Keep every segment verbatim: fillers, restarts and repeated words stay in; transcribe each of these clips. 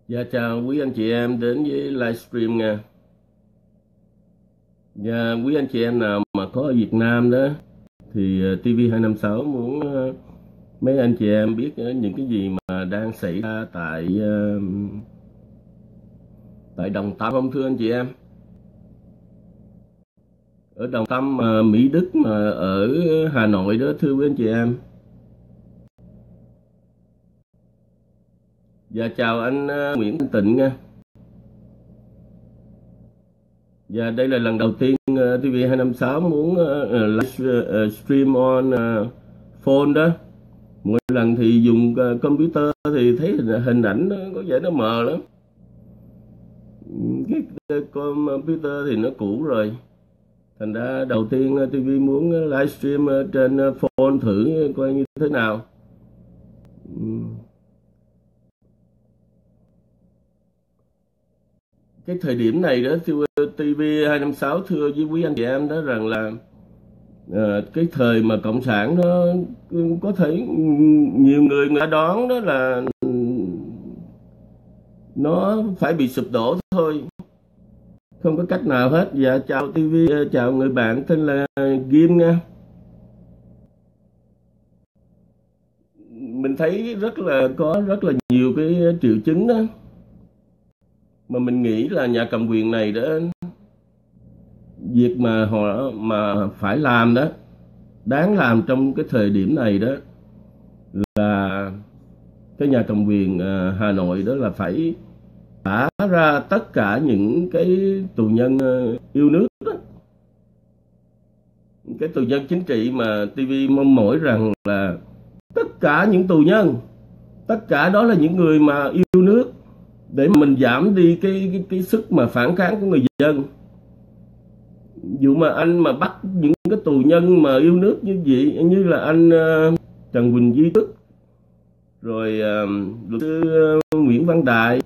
Dạ chào quý anh chị em đến với livestream nha. Dạ quý anh chị em nào mà có ở Việt Nam đó thì uh, ti vi hai năm sáu muốn uh, mấy anh chị em biết uh, những cái gì mà đang xảy ra tại uh, tại Đồng Tâm không thưa anh chị em? Ở Đồng Tâm mà Mỹ Đức mà ở Hà Nội đó thưa quý anh chị em. Dạ chào anh uh, Nguyễn Thanh Tịnh nha. Và đây là lần đầu tiên uh, ti vi hai năm sáu muốn uh, live uh, stream on uh, phone đó. Mỗi lần thì dùng uh, computer thì thấy hình, hình ảnh nó có vẻ nó mờ lắm. Cái, cái computer thì nó cũ rồi. Thành ra đầu tiên uh, ti vi muốn livestream uh, trên uh, phone thử coi như thế nào. Cái thời điểm này đó ti vi hai năm sáu thưa với quý anh chị em đó rằng là à, cái thời mà cộng sản nó có thể nhiều người người ta đoán đó là nó phải bị sụp đổ thôi, không có cách nào hết. Dạ chào ti vi, chào người bạn tên là Kim nha. Mình thấy rất là có rất là nhiều cái triệu chứng đó mà mình nghĩ là nhà cầm quyền này đó, việc mà họ mà phải làm đó, đáng làm trong cái thời điểm này đó là cái nhà cầm quyền Hà Nội đó là phải thả ra tất cả những cái tù nhân yêu nước đó. Cái tù nhân chính trị mà ti vi mong mỏi rằng là tất cả những tù nhân, tất cả đó là những người mà yêu nước, để mà mình giảm đi cái cái, cái sức mà phản kháng của người dân. Dù mà anh mà bắt những cái tù nhân mà yêu nước như vậy, như là anh uh, Trần Quỳnh Duy Tức, rồi uh, luật sư uh, Nguyễn Văn Đại,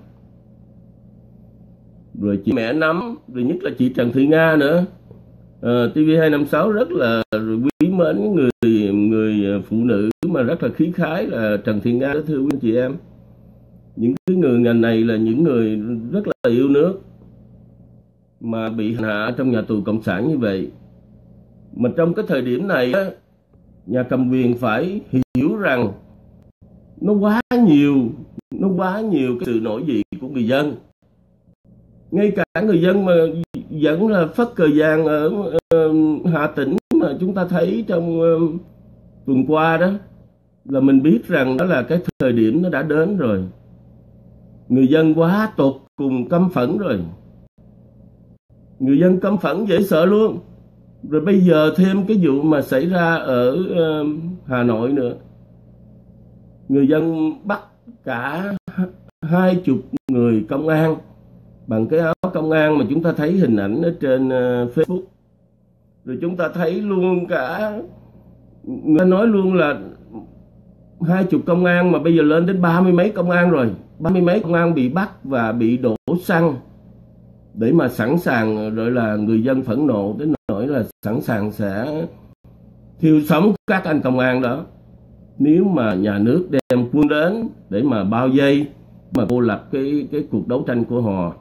rồi chị Mẹ Nắm, rồi nhất là chị Trần Thị Nga nữa. uh, ti vi hai năm sáu rất là quý mến người người phụ nữ mà rất là khí khái là Trần Thị Nga đó thưa quý anh chị em. Những cái người ngành này là những người rất là yêu nước mà bị hành hạ trong nhà tù cộng sản như vậy. Mà trong cái thời điểm này nhà cầm quyền phải hiểu rằng nó quá nhiều, nó quá nhiều cái sự nổi dậy của người dân. Ngay cả người dân mà vẫn là phất cờ vàng ở uh, Hà Tĩnh mà chúng ta thấy trong uh, tuần qua đó, là mình biết rằng đó là cái thời điểm nó đã đến rồi. Người dân quá tột cùng căm phẫn rồi. Người dân căm phẫn dễ sợ luôn. Rồi bây giờ thêm cái vụ mà xảy ra ở uh, Hà Nội nữa. Người dân bắt cả hai chục người công an bằng cái áo công an mà chúng ta thấy hình ảnh ở trên uh, Facebook. Rồi chúng ta thấy luôn cả, người ta nói luôn là hai chục công an mà bây giờ lên đến ba mươi mấy công an rồi. Ba mươi mấy công an bị bắt và bị đổ xăng để mà sẵn sàng, rồi là người dân phẫn nộ đến nỗi là sẵn sàng sẽ thiêu sống các anh công an đó nếu mà nhà nước đem quân đến để mà bao vây, mà cô lập cái cái cuộc đấu tranh của họ.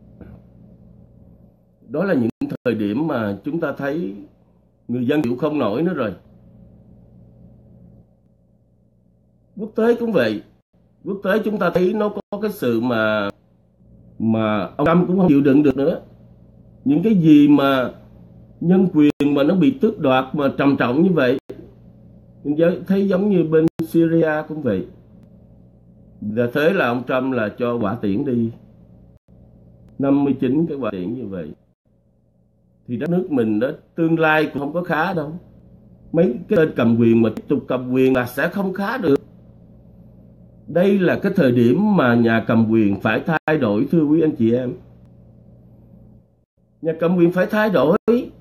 Đó là những thời điểm mà chúng ta thấy người dân chịu không nổi nữa rồi. Quốc tế cũng vậy. Quốc tế chúng ta thấy nó có cái sự mà mà ông Trump cũng không chịu đựng được nữa. Những cái gì mà nhân quyền mà nó bị tước đoạt mà trầm trọng như vậy, mình thấy giống như bên Syria cũng vậy. Và thế là ông Trump là cho hỏa tiễn đi năm mươi chín cái hỏa tiễn như vậy. Thì đất nước mình đó tương lai cũng không có khá đâu. Mấy cái tên cầm quyền mà tiếp tục cầm quyền là sẽ không khá được. Đây là cái thời điểm mà nhà cầm quyền phải thay đổi thưa quý anh chị em. Nhà cầm quyền phải thay đổi.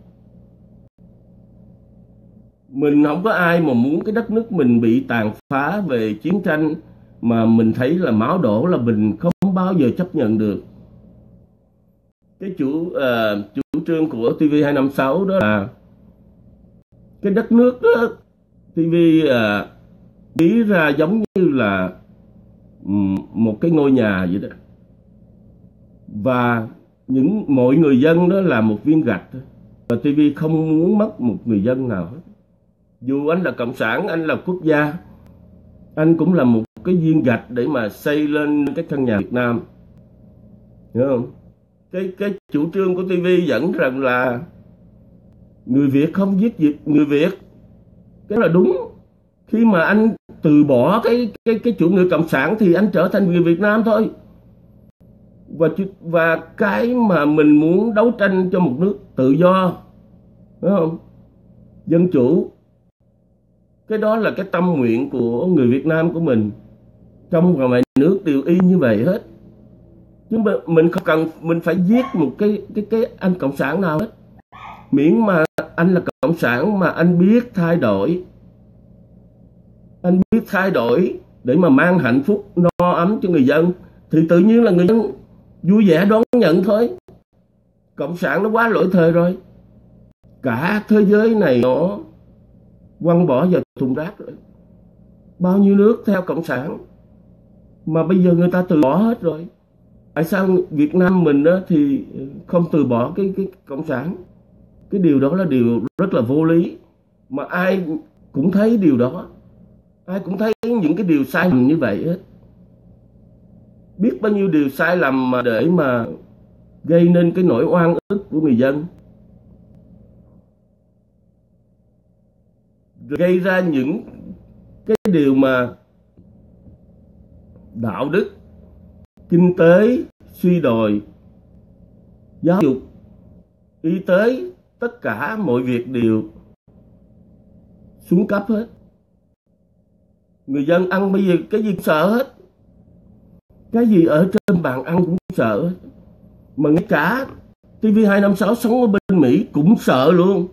Mình không có ai mà muốn cái đất nước mình bị tàn phá về chiến tranh mà mình thấy là máu đổ là mình không bao giờ chấp nhận được. Cái chủ uh, chủ trương của ti vi hai năm sáu đó là cái đất nước đó, ti vi uh, nghĩ ra giống như là một cái ngôi nhà vậy đó. và những mọi người dân đó là một viên gạch thôi. Và ti vi không muốn mất một người dân nào hết. Dù anh là cộng sản, anh là quốc gia, anh cũng là một cái viên gạch để mà xây lên cái căn nhà Việt Nam, hiểu không? Cái cái chủ trương của ti vi dẫn rằng là người Việt không giết Việt người Việt, cái là đúng. Khi mà anh từ bỏ cái cái cái chủ nghĩa cộng sản thì anh trở thành người Việt Nam thôi. Và và cái mà mình muốn đấu tranh cho một nước tự do, đúng không? Dân chủ, cái đó là cái tâm nguyện của người Việt Nam của mình. Trong và ngoài nước đều y như vậy hết. Nhưng mà mình không cần mình phải giết một cái cái cái anh cộng sản nào hết. Miễn mà anh là cộng sản mà anh biết thay đổi, anh biết thay đổi để mà mang hạnh phúc no ấm cho người dân, thì tự nhiên là người dân vui vẻ đón nhận thôi. Cộng sản nó quá lỗi thời rồi. Cả thế giới này nó quăng bỏ vào thùng rác rồi. Bao nhiêu nước theo cộng sản mà bây giờ người ta từ bỏ hết rồi. Tại sao Việt Nam mình đó thì không từ bỏ cái cái cộng sản? Cái điều đó là điều rất là vô lý, mà ai cũng thấy điều đó, ai cũng thấy những cái điều sai lầm như vậy hết. Biết bao nhiêu điều sai lầm mà để mà gây nên cái nỗi oan ức của người dân, gây ra những cái điều mà đạo đức, kinh tế suy đồi, giáo dục, y tế, tất cả mọi việc đều xuống cấp hết. Người dân ăn bây giờ cái gì cũng sợ hết, cái gì ở trên bàn ăn cũng sợ hết. Mà ngay cả ti vi hai năm sáu sống ở bên Mỹ cũng sợ luôn.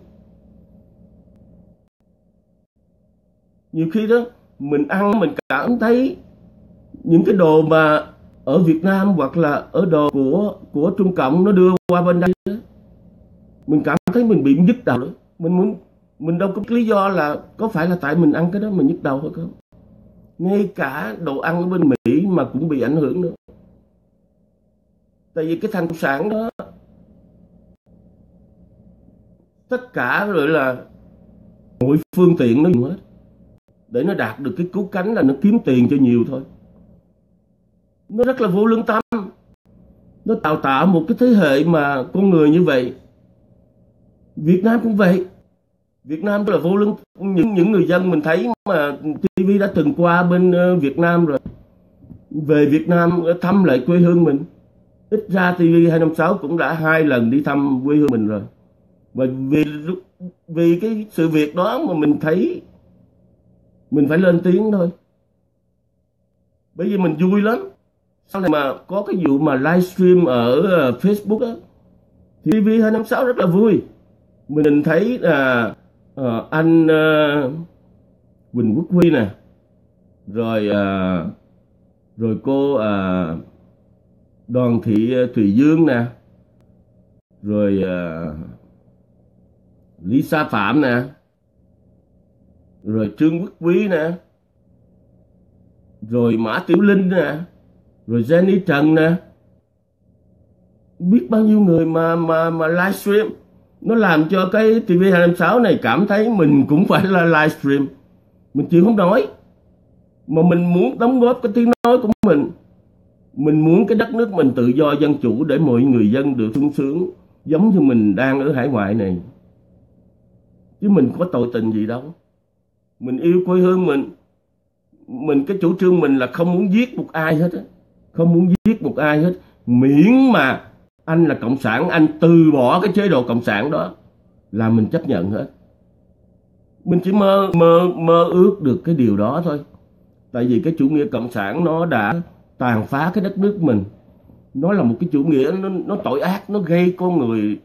Nhiều khi đó mình ăn mình cảm thấy những cái đồ mà ở Việt Nam hoặc là ở đồ của của Trung Cộng nó đưa qua bên đây đó, mình cảm thấy mình bị nhức đầu nữa. Mình muốn mình đâu có lý do là có phải là tại mình ăn cái đó mình nhức đầu hay không. Ngay cả đồ ăn ở bên Mỹ mà cũng bị ảnh hưởng nữa. Tại vì cái thằng cộng sản đó, tất cả rồi là mọi phương tiện nó dùng hết để nó đạt được cái cứu cánh là nó kiếm tiền cho nhiều thôi. Nó rất là vô lương tâm. Nó tạo tạo một cái thế hệ mà con người như vậy. Việt Nam cũng vậy. Việt Nam rất là vô lương. Những những người dân mình thấy mà ti vi đã từng qua bên Việt Nam rồi, về Việt Nam thăm lại quê hương mình. Ít ra ti vi hai năm sáu cũng đã hai lần đi thăm quê hương mình rồi. Và vì vì cái sự việc đó mà mình thấy mình phải lên tiếng thôi. Bởi vì mình vui lắm. Sau này mà có cái vụ mà livestream ở Facebook á, thì ti vi hai năm sáu rất là vui. Mình thấy là uh, anh uh, Quỳnh Quốc Huy nè, rồi uh, rồi cô uh, Đoàn Thị Thùy Dương nè, rồi uh, Lý Sa Phạm nè, rồi Trương Quốc Quý nè, rồi Mã Tiểu Linh nè, rồi Jenny Trần nè. Biết bao nhiêu người mà mà mà livestream. Nó làm cho cái ti vi hai năm sáu này cảm thấy mình cũng phải là livestream. Mình chịu không nổi. Mà mình muốn đóng góp cái tiếng nói của mình. Mình muốn cái đất nước mình tự do dân chủ để mọi người dân được sung sướng giống như mình đang ở hải ngoại này. Chứ mình có tội tình gì đâu. Mình yêu quê hương mình. Mình cái chủ trương mình là không muốn giết một ai hết á. Không muốn giết một ai hết. Miễn mà anh là cộng sản, anh từ bỏ cái chế độ cộng sản đó là mình chấp nhận hết. Mình chỉ mơ mơ mơ ước được cái điều đó thôi. Tại vì cái chủ nghĩa cộng sản nó đã tàn phá cái đất nước mình. Nó là một cái chủ nghĩa nó, nó tội ác, nó gây con người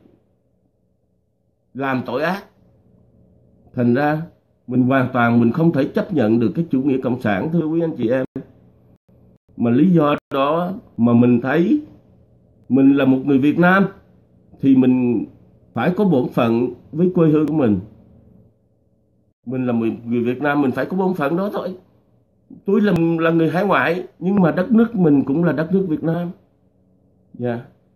làm tội ác. Thành ra mình hoàn toàn mình không thể chấp nhận được cái chủ nghĩa cộng sản, thưa quý anh chị em. Mà lý do đó mà mình thấy mình là một người Việt Nam thì mình phải có bổn phận với quê hương của mình. Mình là người Việt Nam, mình phải có bổn phận đó thôi. Tôi là, là người hải ngoại, nhưng mà đất nước mình cũng là đất nước Việt Nam. Dạ. Yeah.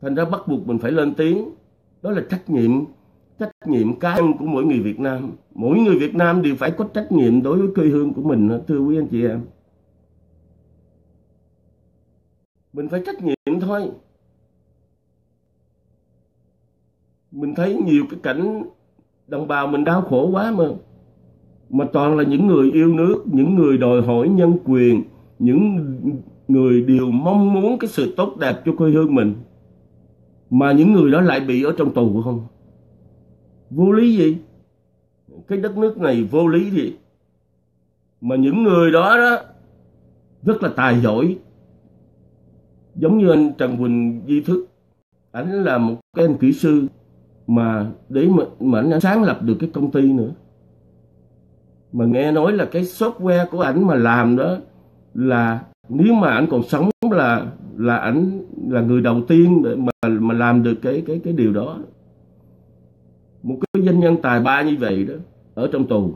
Thành ra bắt buộc mình phải lên tiếng. Đó là trách nhiệm, trách nhiệm cá nhân của mỗi người Việt Nam. Mỗi người Việt Nam đều phải có trách nhiệm đối với quê hương của mình, thưa quý anh chị em. Mình phải trách nhiệm thôi. Mình thấy nhiều cái cảnh đồng bào mình đau khổ quá mà. Mà toàn là những người yêu nước, những người đòi hỏi nhân quyền, những người đều mong muốn cái sự tốt đẹp cho quê hương mình. Mà những người đó lại bị ở trong tù không? Vô lý gì? Cái đất nước này vô lý gì? Mà những người đó đó rất là tài giỏi. Giống như anh Trần Huỳnh Duy Thức, ảnh là một cái anh kỹ sư mà để mà, mà anh sáng lập được cái công ty nữa. Mà nghe nói là cái software của ảnh mà làm đó là nếu mà ảnh còn sống là là ảnh là người đầu tiên để mà mà làm được cái cái cái điều đó. Một cái doanh nhân tài ba như vậy đó ở trong tù.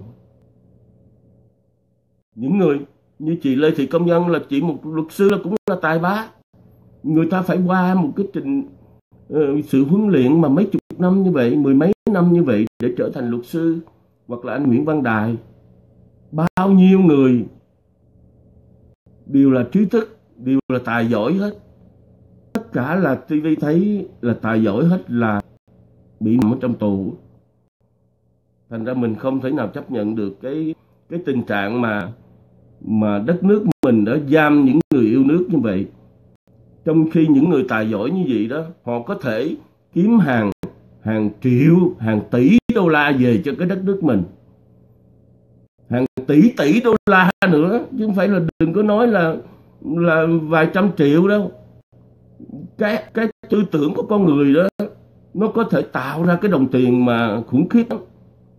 Những người như chị Lê Thị Công Nhân là chị một luật sư là cũng là tài ba. Người ta phải qua một cái trình uh, sự huấn luyện mà mấy chục năm như vậy, mười mấy năm như vậy để trở thành luật sư. Hoặc là anh Nguyễn Văn Đài. Bao nhiêu người đều là trí thức, đều là tài giỏi hết. Tất cả là ti vi thấy là tài giỏi hết là bị nằm ở trong tù. Thành ra mình không thể nào chấp nhận được cái cái tình trạng mà mà đất nước mình đã giam những người yêu nước như vậy. Trong khi những người tài giỏi như vậy đó, họ có thể kiếm hàng hàng triệu, hàng tỷ đô la về cho cái đất nước mình. Hàng tỷ tỷ đô la nữa, chứ không phải là đừng có nói là là vài trăm triệu đâu. Cái cái tư tưởng của con người đó nó có thể tạo ra cái đồng tiền mà khủng khiếp lắm.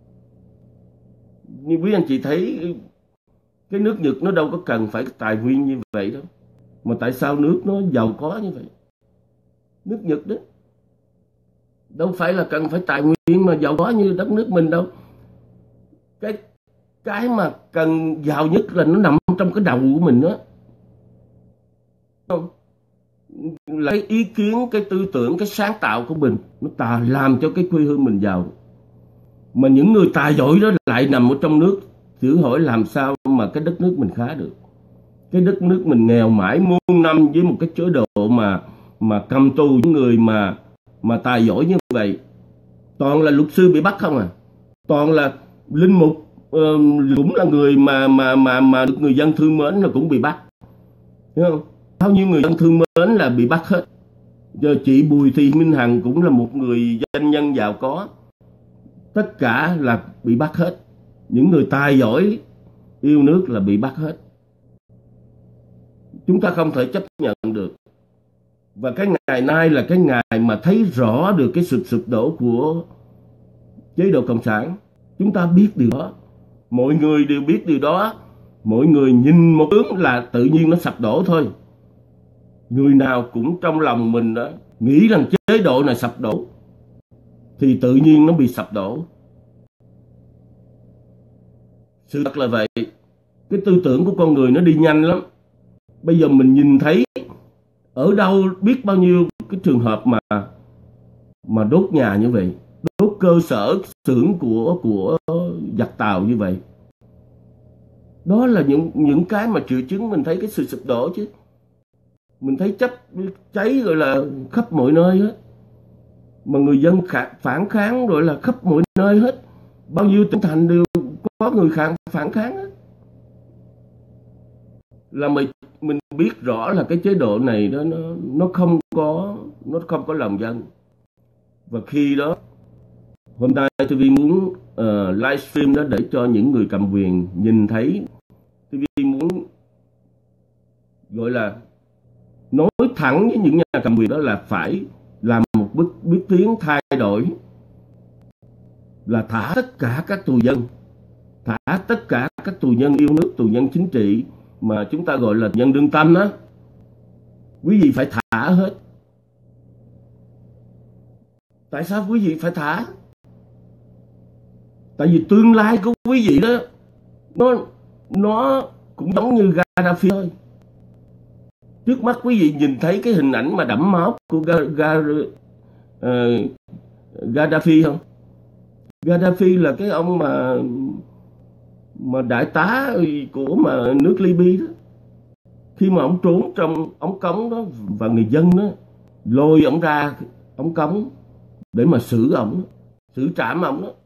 Như quý anh chị thấy cái nước Nhật nó đâu có cần phải tài nguyên như vậy đâu. Mà tại sao nước nó giàu có như vậy? Nước Nhật đó đâu phải là cần phải tài nguyên mà giàu có như đất nước mình đâu. Cái cái mà cần giàu nhất là nó nằm trong cái đầu của mình đó. Không? Là cái ý kiến, cái tư tưởng, cái sáng tạo của mình nó ta làm cho cái quê hương mình giàu. Mà những người tài giỏi đó lại nằm ở trong nước, thử hỏi làm sao mà cái đất nước mình khá được. Cái đất nước mình nghèo mãi muôn năm với một cái chế độ mà mà cầm tù những người mà mà tài giỏi như vậy. Toàn là luật sư bị bắt không à. Toàn là linh mục uh, cũng là người mà mà mà mà được người dân thương mến là cũng bị bắt. Thấy không? Bao nhiêu người dân thương mến là bị bắt hết. Giờ chị Bùi Thị Minh Hằng cũng là một người doanh nhân giàu có. Tất cả là bị bắt hết. Những người tài giỏi yêu nước là bị bắt hết. Chúng ta không thể chấp nhận được. Và cái ngày nay là cái ngày mà thấy rõ được cái sự sụp đổ của chế độ Cộng sản. Chúng ta biết điều đó. Mọi người đều biết điều đó. Mọi người nhìn một hướng là tự nhiên nó sập đổ thôi. Người nào cũng trong lòng mình đó nghĩ rằng chế độ này sập đổ thì tự nhiên nó bị sập đổ. Sự thật là vậy. Cái tư tưởng của con người nó đi nhanh lắm. Bây giờ mình nhìn thấy ở đâu biết bao nhiêu cái trường hợp mà mà đốt nhà như vậy, đốt cơ sở xưởng của của giặc Tàu như vậy. Đó là những những cái mà triệu chứng mình thấy cái sự sụp đổ chứ. Mình thấy chấp cháy gọi là khắp mọi nơi hết. Mà người dân phản kháng rồi là khắp mọi nơi hết. Bao nhiêu tỉnh thành đều có người phản kháng hết. Là mình mình biết rõ là cái chế độ này đó nó nó không có nó không có lòng dân. Và khi đó hôm nay ti vi muốn uh, livestream đó để cho những người cầm quyền nhìn thấy. ti vi muốn gọi là nói thẳng với những nhà cầm quyền đó là phải làm một bước bước tiến thay đổi, là thả tất cả các tù nhân, thả tất cả các tù nhân yêu nước, tù nhân chính trị mà chúng ta gọi là nhân lương tâm á. Quý vị phải thả hết. Tại sao quý vị phải thả? Tại vì tương lai của quý vị đó nó nó cũng giống như Gaddafi thôi. Trước mắt quý vị nhìn thấy cái hình ảnh mà đẫm máu của Ga, Ga, uh, Gaddafi không? Gaddafi là cái ông mà mà đại tá của mà nước Libya đó. Khi mà ông trốn trong ống cống đó và người dân đó lôi ông ra ống cống để mà xử ổng, xử trảm ổng đó.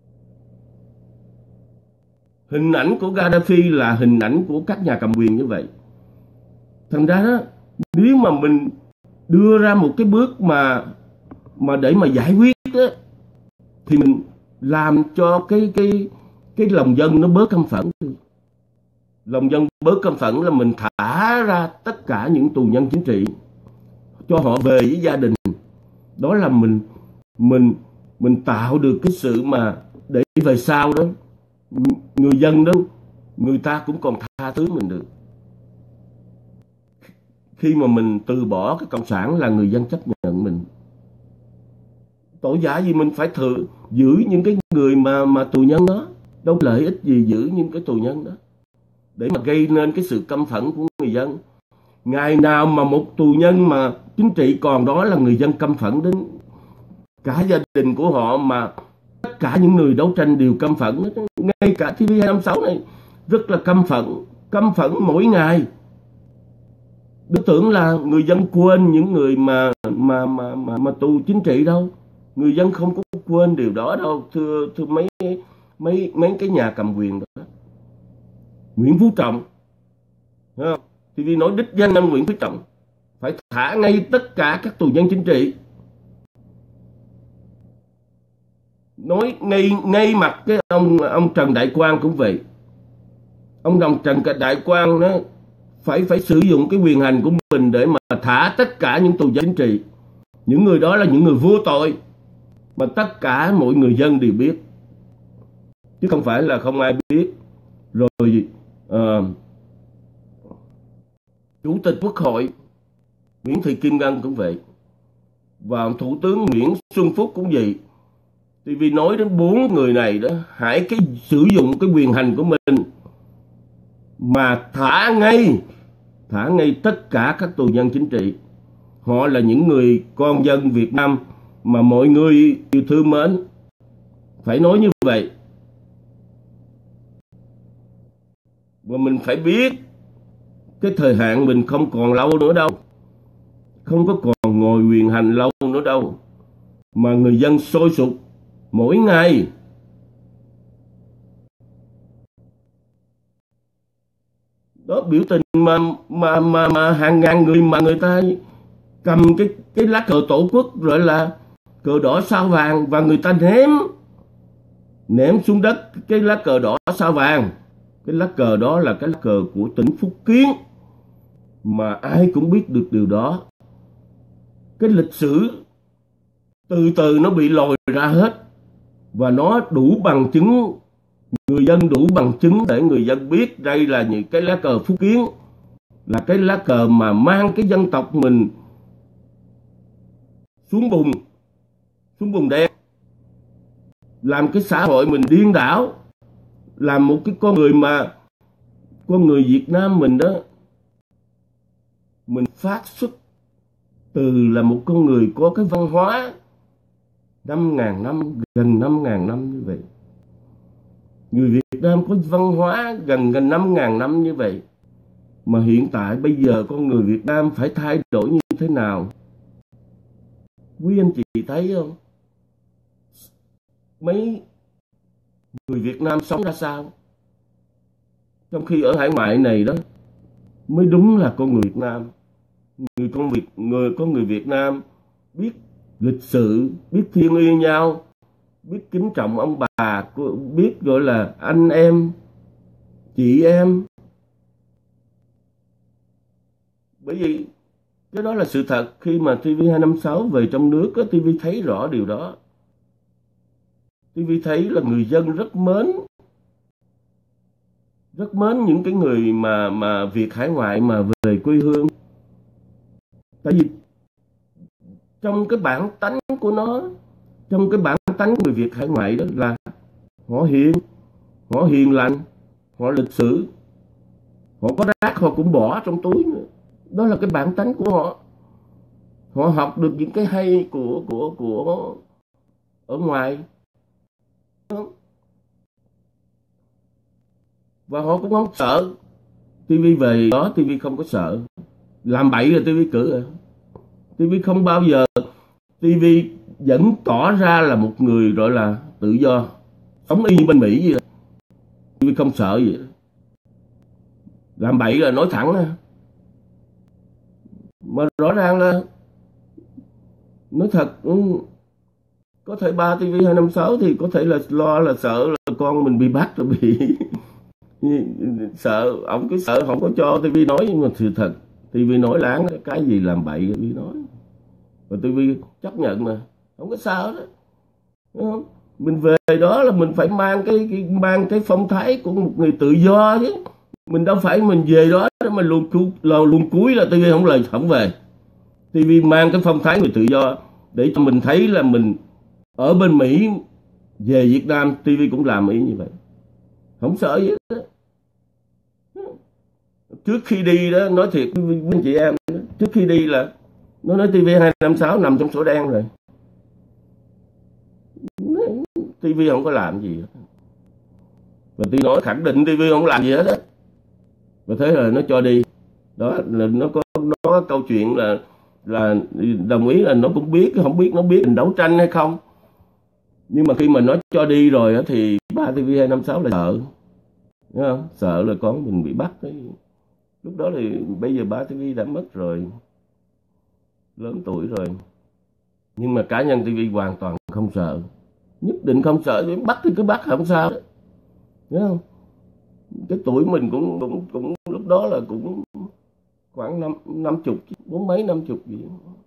Hình ảnh của Gaddafi là hình ảnh của các nhà cầm quyền như vậy. Thành ra đó, nếu mà mình đưa ra một cái bước mà mà để mà giải quyết đó, thì mình làm cho cái cái cái lòng dân nó bớt căm phẫn. Lòng dân bớt căm phẫn là mình thả ra tất cả những tù nhân chính trị, cho họ về với gia đình. Đó là mình mình mình tạo được cái sự mà để về sau đó người dân đó, người ta cũng còn tha thứ mình được. Khi mà mình từ bỏ cái cộng sản là người dân chấp nhận mình. Tội giả gì mình phải thử giữ những cái người mà mà tù nhân đó, đâu lợi ích gì giữ những cái tù nhân đó để mà gây nên cái sự căm phẫn của người dân. Ngày nào mà một tù nhân mà chính trị còn đó là người dân căm phẫn đến cả gia đình của họ, mà tất cả những người đấu tranh đều căm phẫn. Ngay cả ti vi hai năm sáu này rất là căm phẫn, căm phẫn mỗi ngày. Đừng tưởng là người dân quên những người mà mà mà mà, mà tù chính trị đâu. Người dân không có quên điều đó đâu, thưa thưa mấy mấy mấy cái nhà cầm quyền đó. Nguyễn Phú Trọng, thấy không? ti vi nói đích danh ông Nguyễn Phú Trọng phải thả ngay tất cả các tù nhân chính trị. Nói ngay ngay mặt cái ông ông Trần Đại Quang cũng vậy. Ông đồng Trần Đại Quang nó phải phải sử dụng cái quyền hành của mình để mà thả tất cả những tù nhân chính trị. Những người đó là những người vô tội mà tất cả mọi người dân đều biết, chứ không phải là không ai biết. Rồi uh, Chủ tịch Quốc hội Nguyễn Thị Kim Ngân cũng vậy, và Thủ tướng Nguyễn Xuân Phúc cũng vậy. ti vi nói đến bốn người này đó, hãy cái sử dụng cái quyền hành của mình mà thả ngay thả ngay tất cả các tù nhân chính trị. Họ là những người con dân Việt Nam mà mọi người yêu thương mến. Phải nói như vậy. Và mình phải biết cái thời hạn mình không còn lâu nữa đâu, không có còn ngồi quyền hành lâu nữa đâu, mà người dân sôi sục mỗi ngày. Đó, biểu tình mà mà mà mà hàng ngàn người mà người ta cầm cái cái lá cờ tổ quốc gọi là cờ đỏ sao vàng, và người ta ném ném xuống đất cái lá cờ đỏ sao vàng. Cái lá cờ đó là cái lá cờ của tỉnh Phúc Kiến, mà ai cũng biết được điều đó. Cái lịch sử từ từ nó bị lòi ra hết, và nó đủ bằng chứng, người dân đủ bằng chứng để người dân biết đây là những cái lá cờ Phúc Kiến, là cái lá cờ mà mang cái dân tộc mình xuống bùn, xuống bùn đen, làm cái xã hội mình điên đảo, làm một cái con người mà con người Việt Nam mình đó, mình phát xuất từ là một con người có cái văn hóa năm ngàn năm, gần năm ngàn năm như vậy. Người Việt Nam có văn hóa gần gần năm ngàn năm như vậy, mà hiện tại bây giờ con người Việt Nam phải thay đổi như thế nào? Quý anh chị thấy không? Mấy người Việt Nam sống ra sao? Trong khi ở hải ngoại này đó mới đúng là con người Việt Nam. Người con Việt người có người Việt Nam biết lịch sử, biết thiêng liêng nhau, biết kính trọng ông bà, biết gọi là anh em, chị em. Bởi vì cái đó là sự thật. Khi mà ti vi hai năm sáu về trong nước á, ti vi thấy rõ điều đó. ti vi thấy là người dân rất mến, rất mến những cái người mà mà Việt hải ngoại mà về quê hương. Tại vì trong cái bản tánh của nó, trong cái bản tánh của người Việt hải ngoại đó là họ hiền, họ hiền lành, họ lịch sử, họ có rác họ cũng bỏ trong túi nữa. Đó là cái bản tánh của họ. Họ học được những cái hay của của của ở ngoài, và họ cũng không sợ. Tivi về đó, tivi không có sợ. Làm bậy là tivi cử à. Tivi không bao giờ, tivi vẫn tỏ ra là một người gọi là tự do, sống y như bên Mỹ vậy. Tivi không sợ gì. Làm bậy là nói thẳng á. Mà rõ ràng là nói thật, có thể ba ti vi hai năm sáu thì có thể là lo là sợ là con mình bị bắt rồi bị sợ, ông cứ sợ không có cho ti vi nói. Nhưng mà sự thật ti vi nói láng, cái gì làm bậy ti vi nói, và ti vi chấp nhận mà không có sao đó, đúng không? Mình về đó là mình phải mang cái, cái mang cái phong thái của một người tự do chứ. Mình đâu phải mình về đó để mà luôn luôn cuối là ti vi không lời không về. ti vi mang cái phong thái người tự do để cho mình thấy là mình ở bên Mỹ về Việt Nam, ti vi cũng làm ý như vậy, không sợ gì đó. Trước khi đi đó, nói thiệt với anh chị em, trước khi đi là nó nói ti vi hai năm sáu nằm trong sổ đen rồi, ti vi không có làm gì hết. Và ti nói khẳng định ti vi không làm gì hết á. Và thế là nó cho đi. Đó là nó có nó có câu chuyện là là đồng ý là nó cũng biết, không biết nó biết mình đấu tranh hay không. Nhưng mà khi mà nó cho đi rồi á thì ba ti vi hai năm sáu là sợ, đúng không? Sợ là con mình bị bắt ấy. Lúc đó thì bây giờ ba ti vi đã mất rồi, lớn tuổi rồi. Nhưng mà cá nhân ti vi hoàn toàn không sợ, nhất định không sợ. Bắt thì cứ bắt, không sao đó, đúng không? Cái tuổi mình cũng cũng cũng lúc đó là cũng khoảng năm năm chục, bốn mấy năm chục gì.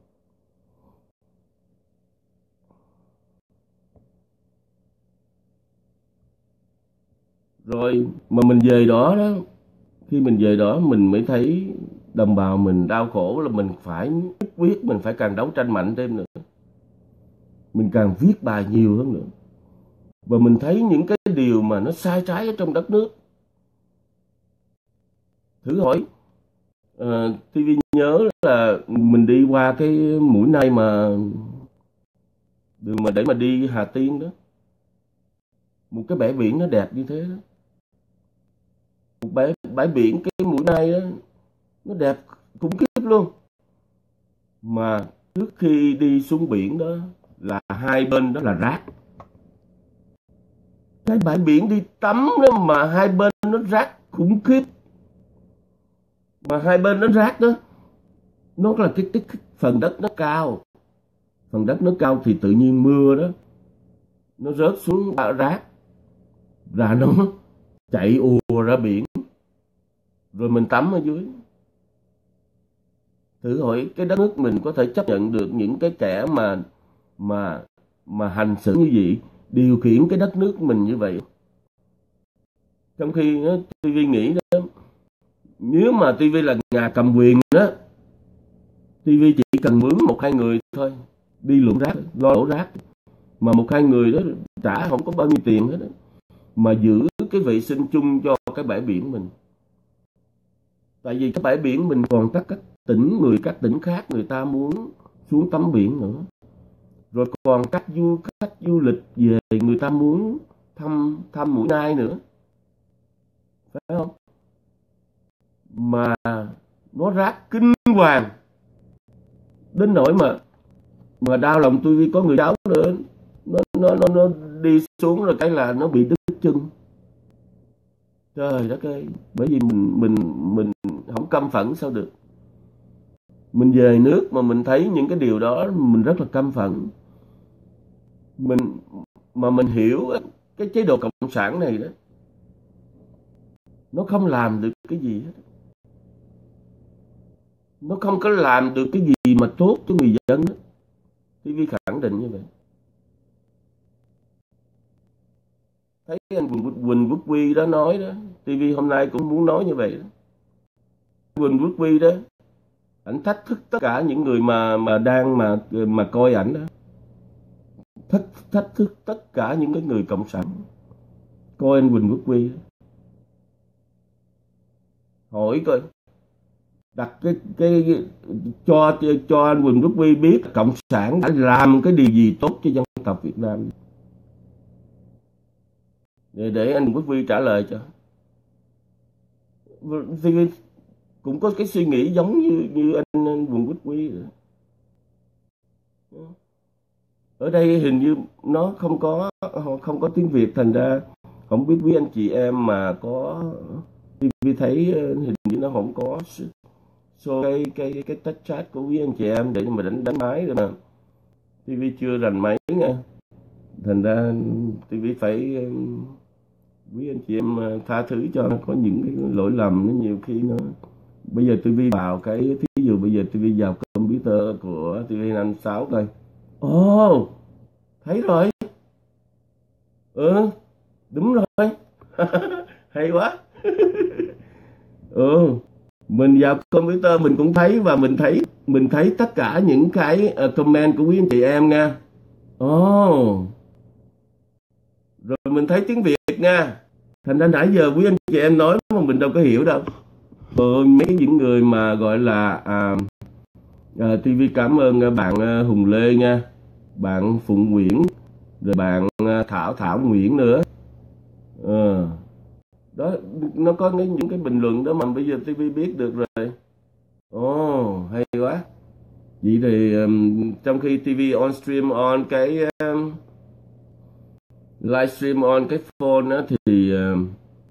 Rồi mà mình về đó đó, khi mình về đó mình mới thấy đồng bào mình đau khổ, là mình phải viết, mình phải càng đấu tranh mạnh thêm nữa, mình càng viết bài nhiều hơn nữa. Và mình thấy những cái điều mà nó sai trái ở trong đất nước. Thử hỏi, uh, ti vi nhớ là mình đi qua cái Mũi Né mà đường mà để mà đi Hà Tiên đó, một cái bãi biển nó đẹp như thế đó. Một bãi, bãi biển cái Mũi Né đó, nó đẹp khủng khiếp luôn. Mà trước khi đi xuống biển đó là hai bên đó là rác. Cái bãi biển đi tắm đó mà hai bên nó rác khủng khiếp. Mà hai bên nó rác đó, nó là cái, cái, cái phần đất nó cao. Phần đất nó cao thì tự nhiên mưa đó, nó rớt xuống rác, và nó chạy ùa ra biển. Rồi mình tắm ở dưới. Thử hỏi cái đất nước mình có thể chấp nhận được những cái kẻ mà mà mà hành xử như vậy, điều khiển cái đất nước mình như vậy. Trong khi đó, ti vi nghĩ đó, nếu mà ti vi là nhà cầm quyền đó, ti vi chỉ cần mướn một hai người thôi, đi lượm rác, lo đổ rác, mà một hai người đó trả không có bao nhiêu tiền hết đó, mà giữ cái vệ sinh chung cho cái bãi biển mình. Tại vì cái bãi biển mình còn các các tỉnh, người các tỉnh khác người ta muốn xuống tắm biển nữa. Rồi còn các du khách du lịch về, người ta muốn thăm thăm Mũi Né nữa, phải không? Mà nó rác kinh hoàng đến nỗi mà mà đau lòng tôi, vì có người cháu nữa, nó nó nó nó đi xuống rồi cái là nó bị đứt chân. Trời đất ơi, bởi vì mình mình mình không căm phẫn sao được. Mình về nước mà mình thấy những cái điều đó mình rất là căm phẫn. Mình mà mình hiểu cái chế độ cộng sản này đó, nó không làm được cái gì hết. Nó không có làm được cái gì mà tốt cho người dân hết. ti vi khẳng định như vậy. Thấy anh Quỳnh Quốc Huy đó nói đó, ti vi hôm nay cũng muốn nói như vậy đó. Quỳnh Quốc Huy đó, ảnh thách thức tất cả những người mà mà đang mà mà coi ảnh đó. Thách thách thức tất cả những cái người cộng sản coi anh Quỳnh Quốc Huy. Hỏi coi đặt cái cái cho cho anh Quỳnh Quốc Huy biết cộng sản đã làm cái điều gì tốt cho dân tộc Việt Nam, để để anh Quốc Huy trả lời cho. Thì cũng có cái suy nghĩ giống như như anh, anh Quỳnh Quốc Huy. Ở đây hình như nó không có không có tiếng Việt, thành ra không biết quý anh chị em mà có vì thấy hình như nó không có so cái cái cái touch chat của quý anh chị em để mà đánh đánh máy rồi mà ti vi chưa rành máy nha, thành ra ti vi phải quý anh chị em tha thứ cho nó có những cái lỗi lầm, nó nhiều khi nó bây giờ ti vi vào cái thí dụ bây giờ ti vi vào computer của ti vi năm sáu coi. Ồ, oh, thấy rồi. Ừ, đúng rồi. Hay quá. Ừ, mình vào computer mình cũng thấy, và mình thấy mình thấy tất cả những cái uh, comment của quý anh chị em nha. Ồ, oh. Rồi mình thấy tiếng Việt nha. Thành ra nãy giờ quý anh chị em nói mà mình đâu có hiểu đâu. Rồi mấy những người mà gọi là à, à, ti vi cảm ơn bạn uh, Hùng Lê nha, bạn Phụng Nguyễn, rồi bạn uh, Thảo Thảo Nguyễn nữa. À, đó, nó có những cái bình luận đó mà bây giờ ti vi biết được rồi. Ồ, oh, hay quá. Vậy thì um, trong khi ti vi on stream on cái um, livestream on cái phone đó, thì um,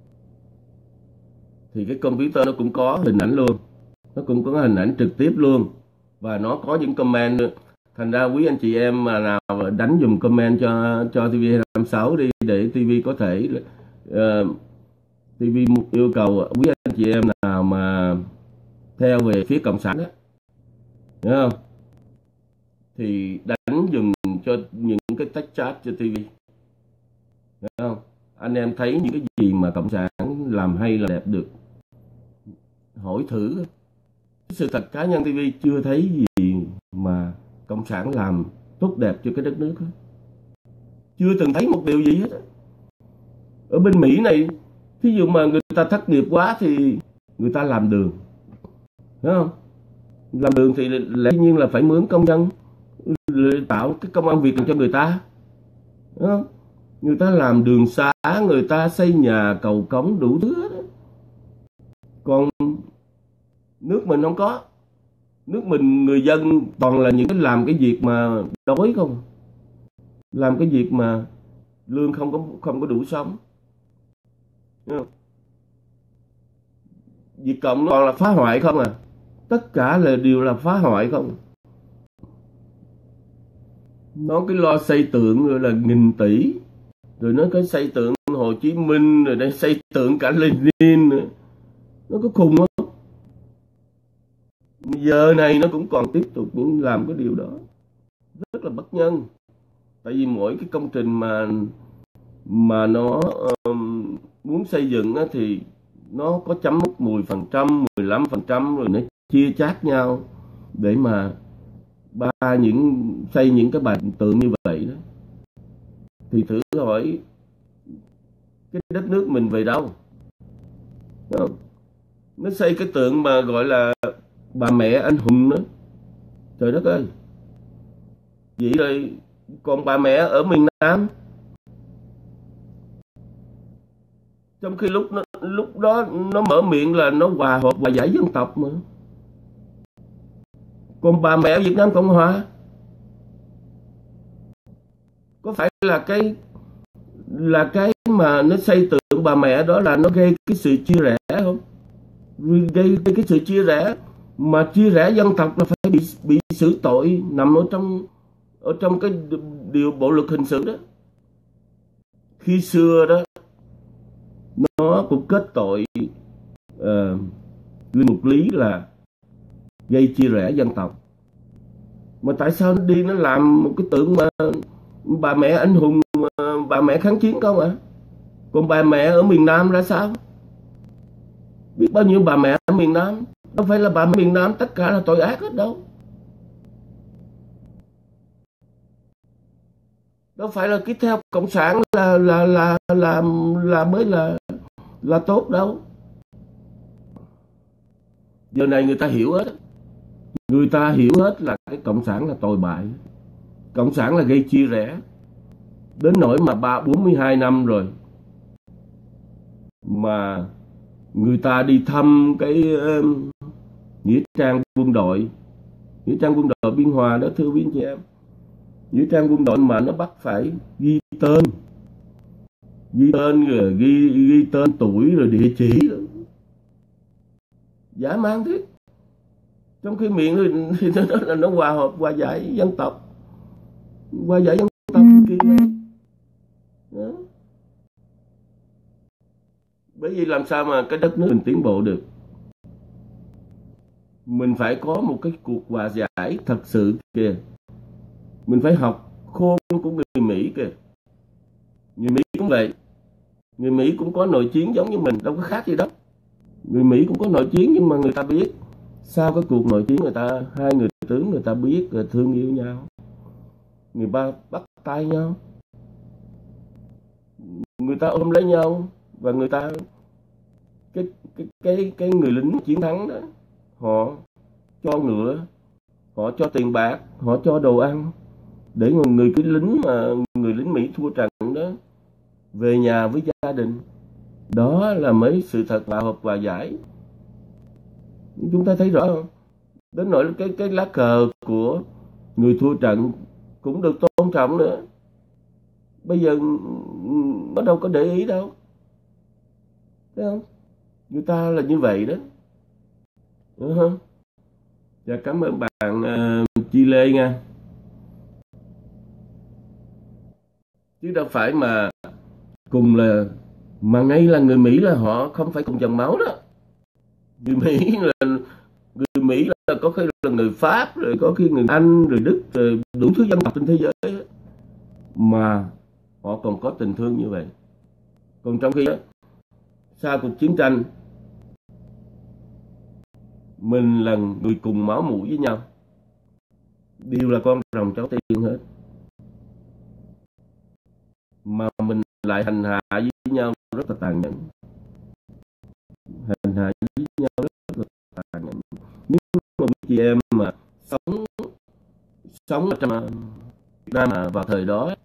thì cái computer nó cũng có hình ảnh luôn, nó cũng có hình ảnh trực tiếp luôn, và nó có những comment nữa. Thành ra quý anh chị em mà nào đánh dùm comment cho cho ti vi năm sáu đi, để ti vi có thể uh, ti vi yêu cầu quý anh chị em nào mà theo về phía cộng sản đó, hiểu không, thì đánh dùm cho những cái text chat cho ti vi, hiểu không? Anh em thấy những cái gì mà cộng sản làm hay là đẹp được, hỏi thử. Sự thật cá nhân ti vi chưa thấy gì mà cộng sản làm tốt đẹp cho cái đất nước hết. Chưa từng thấy một điều gì hết. Ở bên Mỹ này, thí dụ mà người ta thất nghiệp quá thì người ta làm đường, hiểu không? Làm đường thì lẽ nhiên là phải mướn công nhân, tạo cái công ăn việc làm cho người ta, hiểu không? Người ta làm đường xá, người ta xây nhà cầu cống đủ thứ hết. Còn nước mình không có. Nước mình người dân toàn là những cái làm cái việc mà đói không, làm cái việc mà lương không có không có đủ sống. Việt Cộng nó còn là phá hoại không à, tất cả là đều là phá hoại không. Nó cái lo xây tượng rồi là nghìn tỷ, rồi nó cái xây tượng Hồ Chí Minh, rồi đây xây tượng cả Lenin nữa. Nó có khùng không? Giờ này nó cũng còn tiếp tục những làm cái điều đó, rất là bất nhân. Tại vì mỗi cái công trình mà mà nó um, muốn xây dựng á, thì nó có chấm mốc mười phần trăm, mười lăm phần trăm, rồi nó chia chác nhau để mà ba những xây những cái bài tượng như vậy đó. Thì thử hỏi cái đất nước mình về đâu? Không? Nó xây cái tượng mà gọi là bà mẹ anh hùng nữa, trời đất ơi. Vậy rồi còn bà mẹ ở miền Nam, trong khi lúc nó, lúc đó nó mở miệng là nó hòa hợp hòa giải dân tộc mà. Còn bà mẹ ở Việt Nam Cộng Hòa, có phải là cái là cái mà nó xây tượng bà mẹ đó là nó gây cái sự chia rẽ không? Gây cái sự chia rẽ, mà chia rẽ dân tộc là phải bị bị xử tội, nằm ở trong ở trong cái điều bộ luật hình sự đó. Khi xưa đó nó cũng kết tội uh, Lê Mục Lý là gây chia rẽ dân tộc. Mà tại sao nó đi nó làm một cái tượng mà bà mẹ anh hùng, bà mẹ kháng chiến không ạ? À? Còn bà mẹ ở miền Nam ra sao? Biết bao nhiêu bà mẹ ở miền Nam, đâu phải là bà mẹ miền Nam tất cả là tội ác hết đâu. Đâu phải là cứ theo cộng sản là là là là là mới là là tốt đâu. Giờ này người ta hiểu hết. Người ta hiểu hết là cái cộng sản là tồi bại, cộng sản là gây chia rẽ. Đến nỗi mà ba bốn mươi hai năm rồi mà người ta đi thăm cái uh, nghĩa trang quân đội, nghĩa trang quân đội Biên Hòa đó thưa quý anh chị em. Nghĩa trang quân đội mà nó bắt phải ghi tên, ghi tên rồi ghi ghi tên tuổi rồi địa chỉ rồi. Dã man thế. Trong khi miệng thì nó nói là nó hòa hợp, hòa giải dân tộc, hòa giải dân tộc kỳ đó. Bởi vì làm sao mà cái đất nước mình tiến bộ được, mình phải có một cái cuộc hòa giải thật sự kìa. Mình phải học khôn của người Mỹ kìa. Người Mỹ cũng vậy, người Mỹ cũng có nội chiến giống như mình, đâu có khác gì đâu. Người Mỹ cũng có nội chiến nhưng mà người ta biết sau cái cuộc nội chiến, người ta hai người tướng người ta biết rồi thương yêu nhau, người ta bắt tay nhau, người ta ôm lấy nhau, và người ta cái cái cái cái người lính chiến thắng đó, họ cho ngựa, họ cho tiền bạc, họ cho đồ ăn để người người cái lính mà người lính Mỹ thua trận đó về nhà với gia đình. Đó là mấy sự thật hòa hợp hòa giải. Chúng ta thấy rõ không? Đến nỗi cái cái lá cờ của người thua trận cũng được tôn trọng nữa. Bây giờ nó đâu có để ý đâu, thấy không? Người ta là như vậy đó. Đúng không? Và cảm ơn bạn uh, Chi Lê nha. Chứ đâu phải mà cùng là, mà ngay là người Mỹ là họ không phải cùng dòng máu đó. Người Mỹ là người Mỹ là có khi là người Pháp, rồi có khi người Anh, rồi Đức, rồi đủ thứ dân tộc trên thế giới mà họ còn có tình thương như vậy. Còn trong khi đó, sau cuộc chiến tranh mình là người cùng máu mủ với nhau, đều là con rồng cháu tiên hết, mà mình lại hành hạ với nhau rất là tàn nhẫn, hành hạ với nhau rất là tàn nhẫn. Nếu mà chị em mà sống sống ở trong Việt Nam mà vào thời đó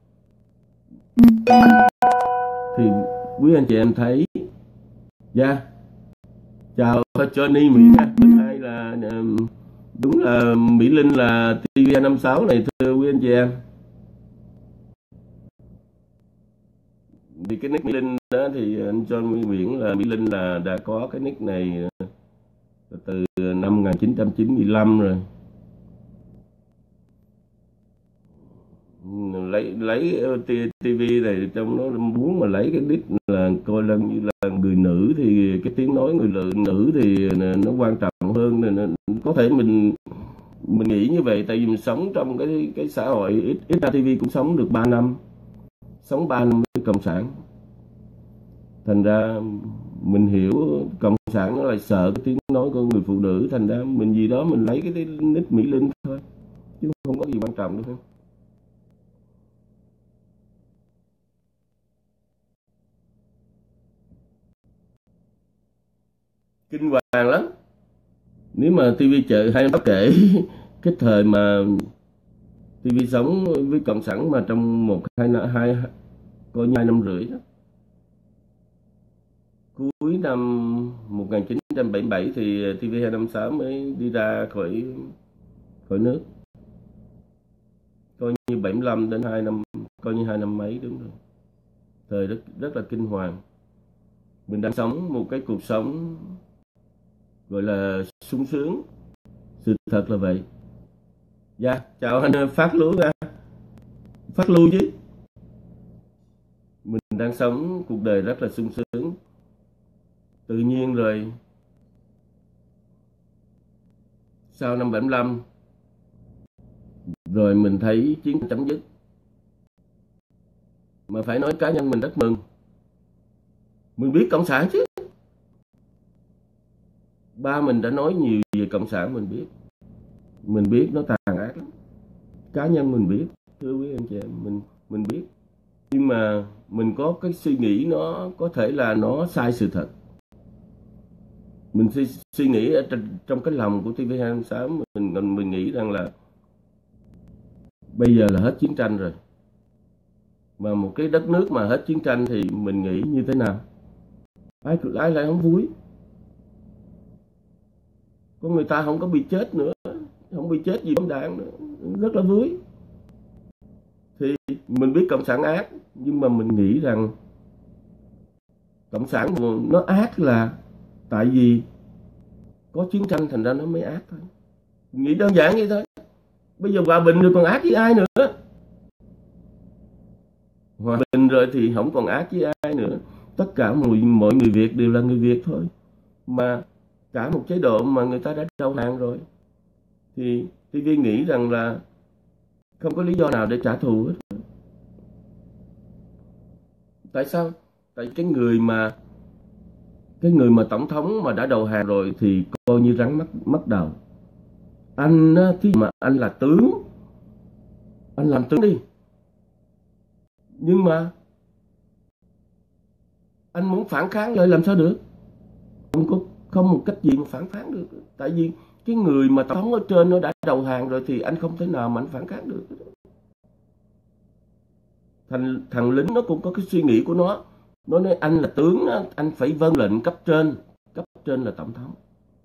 thì quý anh chị em thấy, yeah. Chào Johnny Mỹ nha. Thứ hai là đúng là Mỹ Linh là ti vi năm sáu này thưa quý anh chị em. Thì cái nick Mỹ Linh đó thì anh John Nguyễn là Mỹ Linh là đã có cái nick này từ năm một nghìn chín trăm chín mươi lăm rồi. Lấy lấy ti vi này trong nó muốn mà lấy cái nick là coi là như là người nữ thì cái tiếng nói người nữ thì nó quan trọng hơn, nên có thể mình mình nghĩ như vậy, tại vì mình sống trong cái cái xã hội ít ít ra ti vi cũng sống được ba năm, sống ba năm với cộng sản, thành ra mình hiểu cộng sản nó lại sợ cái tiếng nói của người phụ nữ, thành ra mình gì đó mình lấy cái nick Mỹ Linh thôi, chứ không có gì quan trọng đâu. Kinh hoàng lắm. Nếu mà ti vi chợ hay nó kể cái thời mà ti vi sống với cộng sản mà trong một hai hai coi như hai năm rưỡi đó, cuối năm một nghìn chín trăm bảy mươi bảy thì ti vi hai năm sáu mới đi ra khỏi khỏi nước, coi như bảy mươi lăm đến hai năm, coi như hai năm mấy, đúng rồi. Thời rất rất là kinh hoàng. Mình đang sống một cái cuộc sống gọi là sung sướng, sự thật là vậy. Dạ, yeah, chào anh Phát Lưu nha. Phát Lưu chứ. Mình đang sống cuộc đời rất là sung sướng. Tự nhiên rồi sau năm bảy mươi lăm rồi mình thấy chiến chấm dứt. Mà phải nói cá nhân mình rất mừng. Mình biết cộng sản chứ. Ba mình đã nói nhiều về cộng sản, mình biết. Mình biết nó tàn ác lắm. Cá nhân mình biết, thưa quý anh chị em, mình mình biết. Nhưng mà mình có cái suy nghĩ nó có thể là nó sai sự thật. mình suy, suy nghĩ ở trong, trong cái lòng của ti vi hai năm sáu, mình mình mình nghĩ rằng là bây giờ là hết chiến tranh rồi, mà một cái đất nước mà hết chiến tranh thì mình nghĩ như thế nào? Ai ai lại không vui? Con người ta không có bị chết nữa, không bị chết vì bom đạn nữa, rất là vui. Thì mình biết cộng sản ác, nhưng mà mình nghĩ rằng cộng sản nó ác là tại vì có chiến tranh thành ra nó mới ác thôi. Nghĩ đơn giản vậy thôi. Bây giờ hòa bình rồi còn ác với ai nữa? Hòa bình rồi thì không còn ác với ai nữa. Tất cả mọi, mọi người Việt đều là người Việt thôi. Mà cả một chế độ mà người ta đã đầu hàng rồi, thì ti vi nghĩ rằng là không có lý do nào để trả thù hết. Tại sao? Tại cái người mà cái người mà tổng thống mà đã đầu hàng rồi thì coi như rắn mất mất đầu. Anh á, thì mà anh là tướng, anh làm tướng đi, nhưng mà anh muốn phản kháng rồi làm sao được? Không có không một cách gì mà phản kháng được. Tại vì cái người mà tổng thống ở trên nó đã đầu hàng rồi thì anh không thể nào mà anh phản kháng được. Thằng, thằng lính nó cũng có cái suy nghĩ của nó. Nó nói anh là tướng, anh phải vâng lệnh cấp trên. Cấp trên là tổng thống.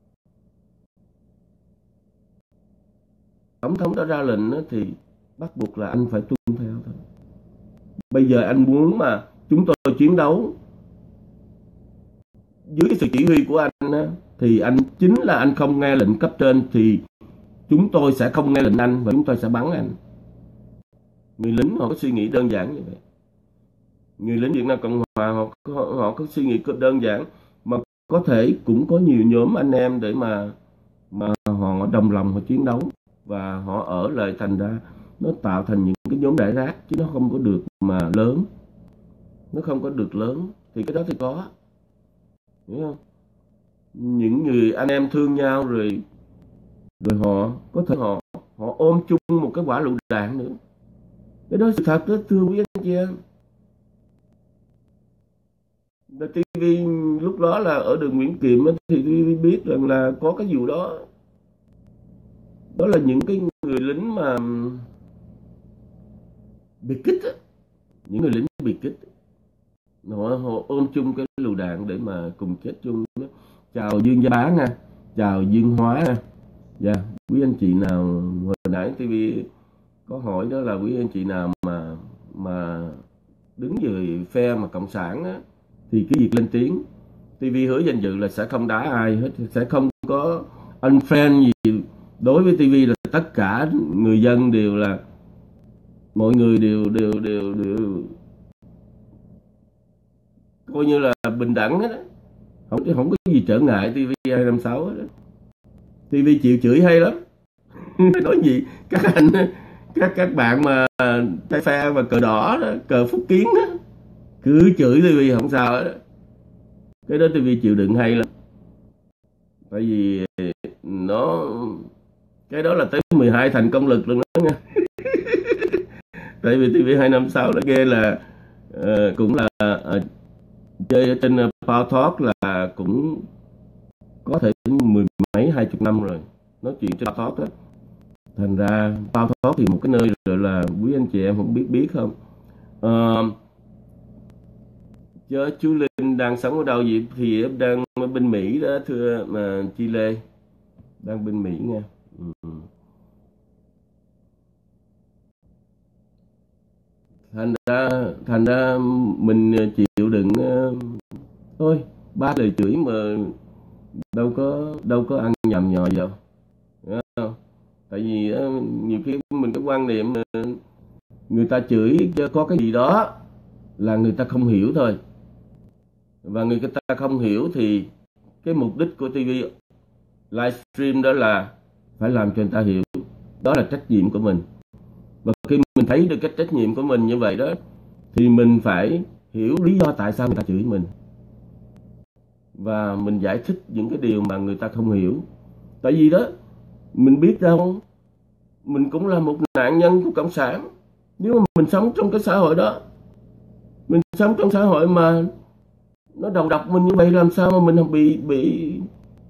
Tổng thống đã ra lệnh thì bắt buộc là anh phải tuân theo thôi. Bây giờ anh muốn mà chúng tôi chiến đấu dưới cái sự chỉ huy của anh á, thì anh chính là anh không nghe lệnh cấp trên thì chúng tôi sẽ không nghe lệnh anh và chúng tôi sẽ bắn anh. Người lính họ có suy nghĩ đơn giản như vậy. Người lính Việt Nam Cộng Hòa họ, họ, họ có suy nghĩ đơn giản, mà có thể cũng có nhiều nhóm anh em để mà mà họ đồng lòng họ chiến đấu và họ ở lại, thành ra nó tạo thành những cái nhóm rải rác chứ nó không có được mà lớn. Nó không có được lớn thì cái đó thì có. Hiểu không? Những người anh em thương nhau rồi rồi họ có thể họ họ ôm chung một cái quả lựu đạn nữa. Cái đó sự thật đó, thưa quý anh chị em. ti vi lúc đó là ở đường Nguyễn Kiệm thì ti vi biết rằng là có cái vụ đó. Đó là những cái người lính mà bị kích á. Những người lính bị kích. Họ, họ ôm chung cái lựu đạn để mà cùng chết chung. Chào Dương Gia Bá nha. Chào Dương Hóa nha. Dạ, quý anh chị nào hồi nãy ti vi có hỏi đó là quý anh chị nào mà mà đứng về phe mà cộng sản á, thì cái việc lên tiếng, ti vi hứa danh dự là sẽ không đá ai hết, sẽ không có unfriend gì. Đối với ti vi là tất cả người dân đều là mọi người đều đều đều đều coi như là bình đẳng hết đó. Không không có gì trở ngại ti vi hai năm sáu hết đó. ti vi chịu chửi hay lắm. Nói gì các anh các các bạn mà tay phe và cờ đỏ đó, cờ Phúc Kiến đó, cứ chửi ti vi không sao hết đó. Cái đó ti vi chịu đựng hay lắm. Tại vì nó cái đó là tới mười hai thành công lực luôn đó nha. Tại vì ti vi hai năm sáu nó ghê là uh, cũng là uh, chơi ở trên uh, Power Talk là cũng có thể mười mấy hai chục năm rồi, nói chuyện trên Power Talk đó. Thành ra Power Talk thì một cái nơi rồi là quý anh chị em không biết biết không. Uh, chứ chú Linh đang sống ở đâu vậy? Thì đang ở bên Mỹ đó thưa mà Chi Lê, đang bên Mỹ nha. Ừ. Thành ra thành ra mình chịu đựng uh, thôi, ba lời chửi mà đâu có đâu có ăn nhầm nhò đâu. Không? Tại vì uh, nhiều khi mình có quan niệm uh, người ta chửi có cái gì đó là người ta không hiểu thôi. Và người ta không hiểu thì cái mục đích của ti vi livestream đó là phải làm cho người ta hiểu. Đó là trách nhiệm của mình. Và khi mình thấy được cái trách nhiệm của mình như vậy đó, thì mình phải hiểu lý do tại sao người ta chửi mình. Và mình giải thích những cái điều mà người ta không hiểu. Tại vì đó, mình biết đâu, mình cũng là một nạn nhân của cộng sản. Nếu mà mình sống trong cái xã hội đó, mình sống trong xã hội mà nó đầu độc mình như vậy, làm sao mà mình không bị bị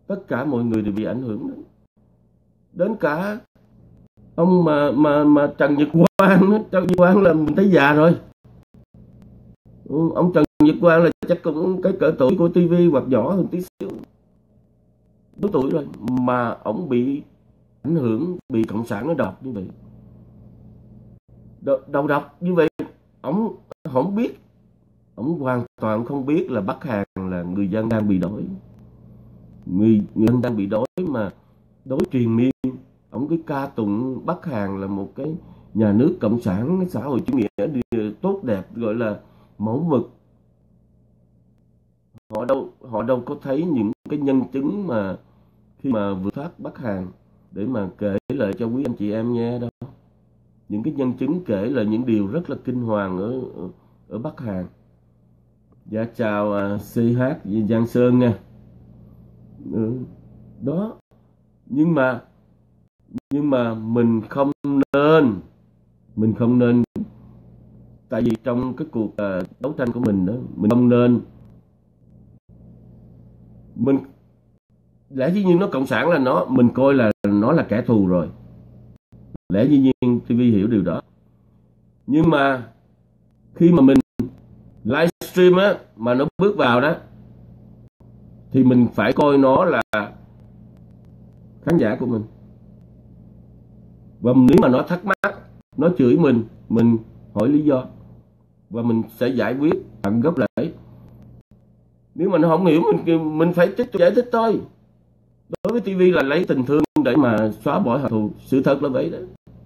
tất cả mọi người đều bị ảnh hưởng đến, đến cả ông mà mà mà Trần Nhật Quang. Trần Nhật Quang là mình thấy già rồi. Ông Trần Nhật Quang là chắc cũng cái cỡ tuổi của ti vi hoặc nhỏ hơn tí xíu, bốn tuổi rồi mà ông bị ảnh hưởng, bị cộng sản nó độc như vậy, đầu độc như vậy. Ông không biết, ông hoàn toàn không biết là Bắc Hàn là người dân đang bị đói, người, người dân đang bị đói mà đói triền miên. Ông cứ ca tụng Bắc Hàn là một cái nhà nước cộng sản xã hội chủ nghĩa tốt đẹp, gọi là mẫu mực. Họ đâu họ đâu có thấy những cái nhân chứng mà khi mà vượt thoát Bắc Hàn để mà kể lại cho quý anh chị em nghe đâu. Những cái nhân chứng kể là những điều rất là kinh hoàng ở ở Bắc Hàn. Dạ chào uh, xê hát Giang Sơn nha. Ừ, đó. Nhưng mà nhưng mà mình không nên mình không nên tại vì trong cái cuộc uh, đấu tranh của mình đó, mình không nên mình lẽ dĩ nhiên nó cộng sản là nó mình coi là nó là kẻ thù rồi, lẽ dĩ nhiên ti vi hiểu điều đó. Nhưng mà khi mà mình livestream á mà nó bước vào đó thì mình phải coi nó là khán giả của mình, và nếu mà nó thắc mắc, nó chửi mình, mình hỏi lý do và mình sẽ giải quyết tận gốc rễ. Nếu mà nó không hiểu mình mình phải tiếp tục giải thích thôi. Đối với ti vi là lấy tình thương để mà xóa bỏ hận thù, sự thật là vậy đó.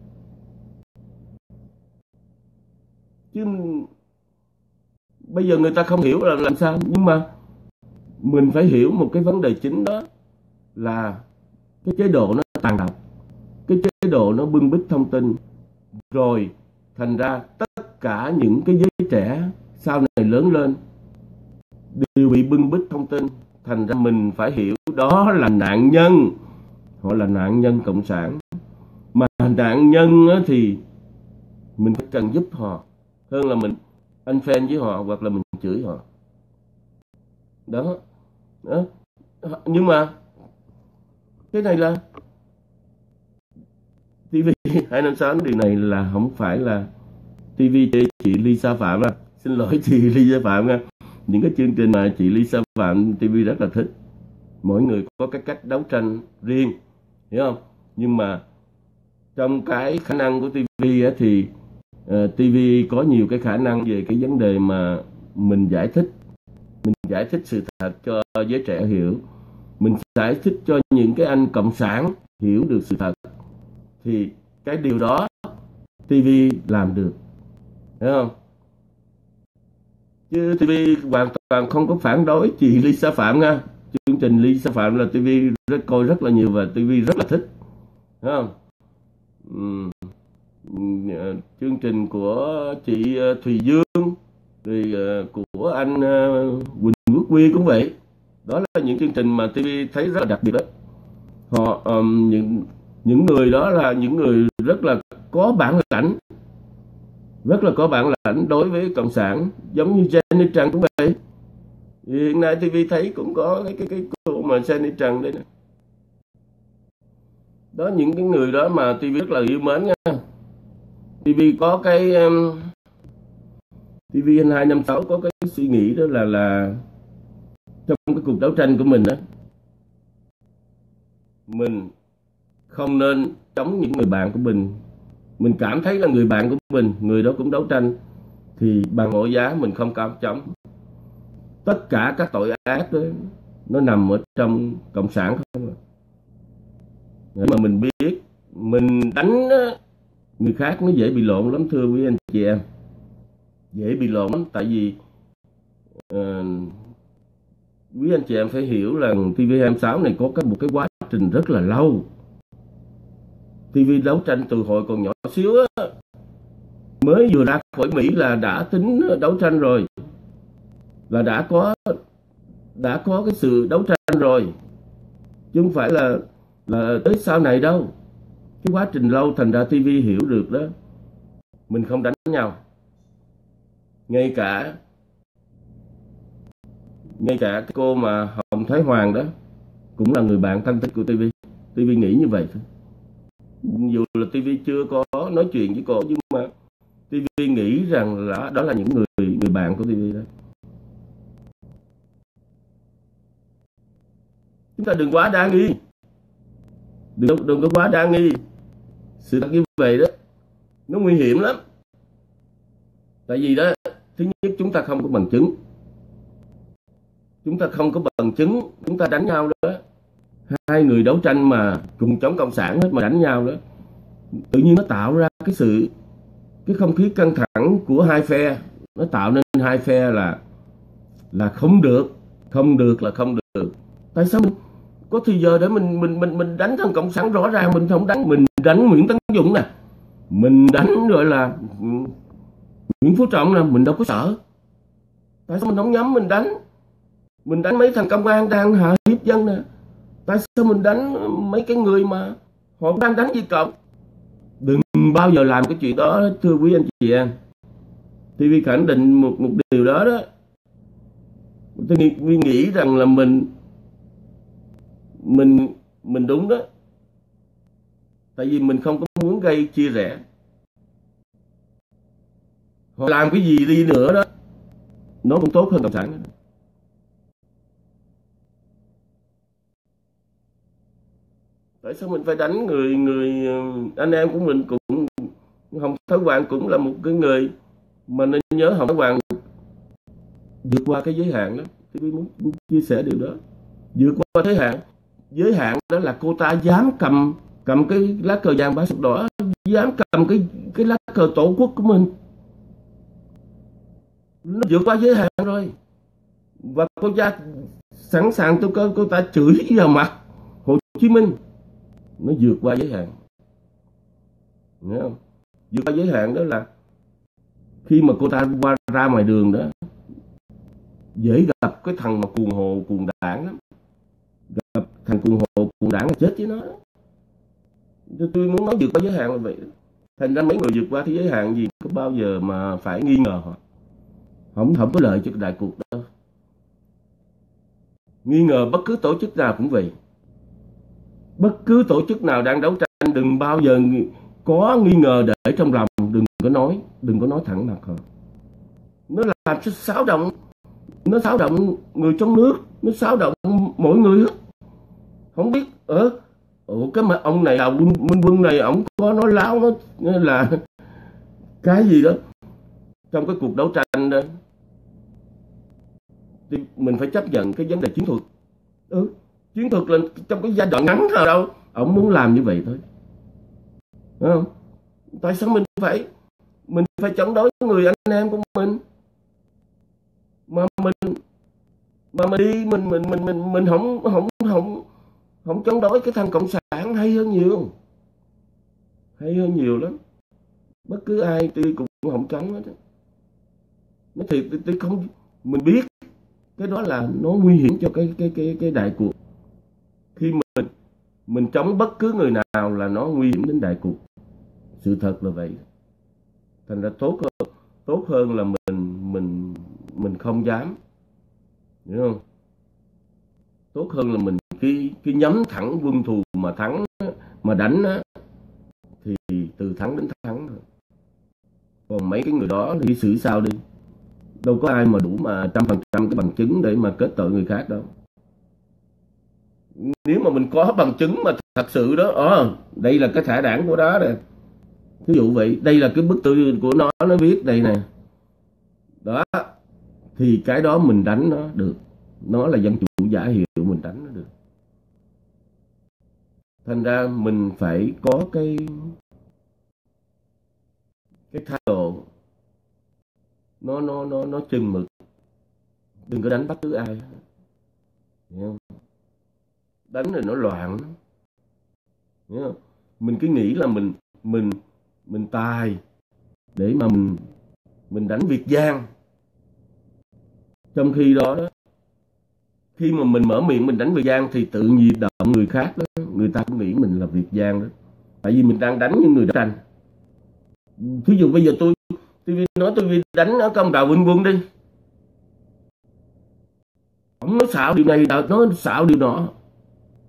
Chứ bây giờ người ta không hiểu là làm sao. Nhưng mà mình phải hiểu một cái vấn đề chính, đó là cái chế độ nó tàn độc, cái chế độ nó bưng bít thông tin, rồi thành ra tất cả những cái giới trẻ sau này lớn lên đều bị bưng bít thông tin. Thành ra mình phải hiểu đó là nạn nhân, họ là nạn nhân cộng sản. Mà nạn nhân thì mình phải cần giúp họ hơn là mình anh fan với họ hoặc là mình chửi họ. Đó. Đó. Nhưng mà cái này là ti vi hai năm sáu điều này là không phải là ti vi chê chị Lisa Phạm à. Xin lỗi chị Lisa Phạm nha. Những cái chương trình mà chị Lisa Phạm ti vi rất là thích. Mỗi người có cái cách đấu tranh riêng, hiểu không? Nhưng mà trong cái khả năng của ti vi á, thì uh, ti vi có nhiều cái khả năng về cái vấn đề mà mình giải thích, mình giải thích sự thật cho giới trẻ hiểu, mình giải thích cho những cái anh cộng sản hiểu được sự thật, thì cái điều đó ti vi làm được, hiểu không? Chứ ti vi hoàn toàn không có phản đối chị Lisa Phạm nha. Chương trình Lisa Phạm là ti vi rất coi rất là nhiều và ti vi rất là thích, hiểu không? Uhm. Chương trình của chị Thùy Dương, rồi của anh Quỳnh Quốc Huy cũng vậy. Đó là những chương trình mà ti vi thấy rất là đặc biệt đó. Họ um, những những người đó là những người rất là có bản lãnh, rất là có bản lãnh đối với cộng sản, giống như Jenny Trần cũng vậy. Hiện nay ti vi thấy cũng có cái cái cái cô mà Jenny Trần đây nè. Đó, những cái người đó mà ti vi rất là yêu mến nha. ti vi có cái um, ti vi hai năm sáu có cái suy nghĩ đó là là trong cái cuộc đấu tranh của mình đó, mình không nên chống những người bạn của mình. Mình cảm thấy là người bạn của mình, người đó cũng đấu tranh, thì bằng mọi giá mình không có chống. Tất cả các tội ác đó nó nằm ở trong cộng sản không. Để mà mình biết, mình đánh người khác nó dễ bị lộn lắm thưa quý anh chị em. Dễ bị lộn lắm, tại vì uh, quý anh chị em phải hiểu là ti vi hai sáu này có cái một cái quá trình rất là lâu. ti vi đấu tranh từ hồi còn nhỏ xíu á, mới vừa ra khỏi Mỹ là đã tính đấu tranh rồi, là đã có đã có cái sự đấu tranh rồi, chứ không phải là là tới sau này đâu. Cái quá trình lâu, thành ra ti vi hiểu được đó, mình không đánh nhau. Ngay cả ngay cả cái cô mà Hồng Thái Hoàng đó, cũng là người bạn thân thích của ti vi. ti vi nghĩ như vậy thôi. Dù là ti vi chưa có nói chuyện với cô, nhưng mà ti vi nghĩ rằng là đó là những người người bạn của ti vi đó. Chúng ta đừng quá đa nghi, đừng, đừng có quá đa nghi. Sự thật như vậy đó, nó nguy hiểm lắm. Tại vì đó, thứ nhất chúng ta không có bằng chứng. Chúng ta không có bằng chứng, chúng ta đánh nhau đó. Hai người đấu tranh mà cùng chống cộng sản hết mà đánh nhau đó, tự nhiên nó tạo ra cái sự cái không khí căng thẳng của hai phe. Nó tạo nên hai phe là là không được, không được là không được. Tại sao mình có thì giờ để mình mình mình mình đánh thằng cộng sản? Rõ ràng mình không đánh. Mình đánh Nguyễn Tấn Dũng nè, mình đánh rồi là Nguyễn Phú Trọng nè, mình đâu có sợ. Tại sao mình không nhắm mình đánh? Mình đánh mấy thằng công an đang hạ hiếp dân nè. Tại sao mình đánh mấy cái người mà họ đang đánh Việt Cộng? Đừng bao giờ làm cái chuyện đó, thưa quý anh chị em. ti vi khẳng định một một điều đó đó. Tôi nghĩ, nghĩ rằng là mình mình mình đúng đó. Tại vì mình không có muốn gây chia rẽ. Họ làm cái gì đi nữa đó, nó cũng tốt hơn cộng sản. Tại sao mình phải đánh người người anh em của mình? Cũng Hồng Thái Hoàng cũng là một cái người mà nên nhớ. Hồng Thái Hoàng vượt qua cái giới hạn đó. Tôi muốn, muốn chia sẻ điều đó. Vượt qua giới hạn. Giới hạn đó là cô ta dám cầm cầm cái lá cờ vàng ba sọc đỏ, dám cầm cái cái lá cờ tổ quốc của mình. Nó vượt qua giới hạn rồi. Và cô ta sẵn sàng tôi cô, cô ta chửi vào mặt Hồ Chí Minh. Nó vượt qua giới hạn. Nghe không? Vượt qua giới hạn đó là khi mà cô ta qua ra ngoài đường đó, dễ gặp cái thằng mà cuồng hồ cuồng đảng lắm. Gặp thằng cuồng hồ cuồng đảng là chết với nó. Tôi muốn nói vượt qua giới hạn là vậy. Thành ra mấy người vượt qua cái giới hạn gì có bao giờ mà phải nghi ngờ họ. Không, không có lợi cho đại cuộc đâu. Nghi ngờ bất cứ tổ chức nào cũng vậy. Bất cứ tổ chức nào đang đấu tranh đừng bao giờ có nghi ngờ để trong lòng. Đừng có nói, đừng có nói thẳng mặt họ. Nó làm cho xáo động. Nó xáo động người trong nước. Nó xáo động mỗi người. Không biết ở Ủa cái mà ông này là Minh Minh Quân này, ông có nói láo nó là cái gì đó trong cái cuộc đấu tranh đó. Thì mình phải chấp nhận cái vấn đề chiến thuật. Ừ, chiến thuật là trong cái giai đoạn ngắn thôi đâu. Ông muốn làm như vậy thôi. Đúng không? Tại sao mình phải mình phải chống đối người anh em của mình? Mà mình mà mình đi mình mình mình mình mình không không không không chống đối cái thằng cộng sản hay hơn nhiều. Hay hơn nhiều lắm. Bất cứ ai tôi cũng không chống hết. Nói thiệt tôi không mình biết cái đó là nó nguy hiểm cho cái cái cái cái đại cuộc. Khi mình mình chống bất cứ người nào là nó nguy hiểm đến đại cuộc. Sự thật là vậy. Thành ra tốt hơn tốt hơn là mình mình mình không dám. Hiểu không? Tốt hơn là mình khi khi nhắm thẳng quân thù mà thắng mà đánh á, thì từ thắng đến thắng thôi. Còn mấy cái người đó thì xử sao đi. Đâu có ai mà đủ mà trăm phần trăm cái bằng chứng để mà kết tội người khác đâu. Nếu mà mình có bằng chứng mà thật sự đó, ờ, đây là cái thẻ đảng của đó nè. Ví dụ vậy, đây là cái bức thư của nó, nó viết đây nè. Đó, thì cái đó mình đánh nó được. Nó là dân chủ giả hiệu, mình đánh nó được. Thành ra mình phải có cái cái thái độ nó nó nó nó chừng mực. Đừng có đánh bất cứ ai. Hiểu không? Đánh rồi nó loạn. Hiểu không? Mình cứ nghĩ là mình mình mình tài để mà mình mình đánh Việt Giang. Trong khi đó đó, khi mà mình mở miệng mình đánh Việt Giang thì tự nhiên động người khác đó, người ta cũng nghĩ mình là Việt Giang đó. Tại vì mình đang đánh những người đấu tranh. Ví dụ bây giờ tôi tôi nói tôi đánh ở công Đào Minh Quân đi. Ông nói xạo điều này, nói xạo điều nọ.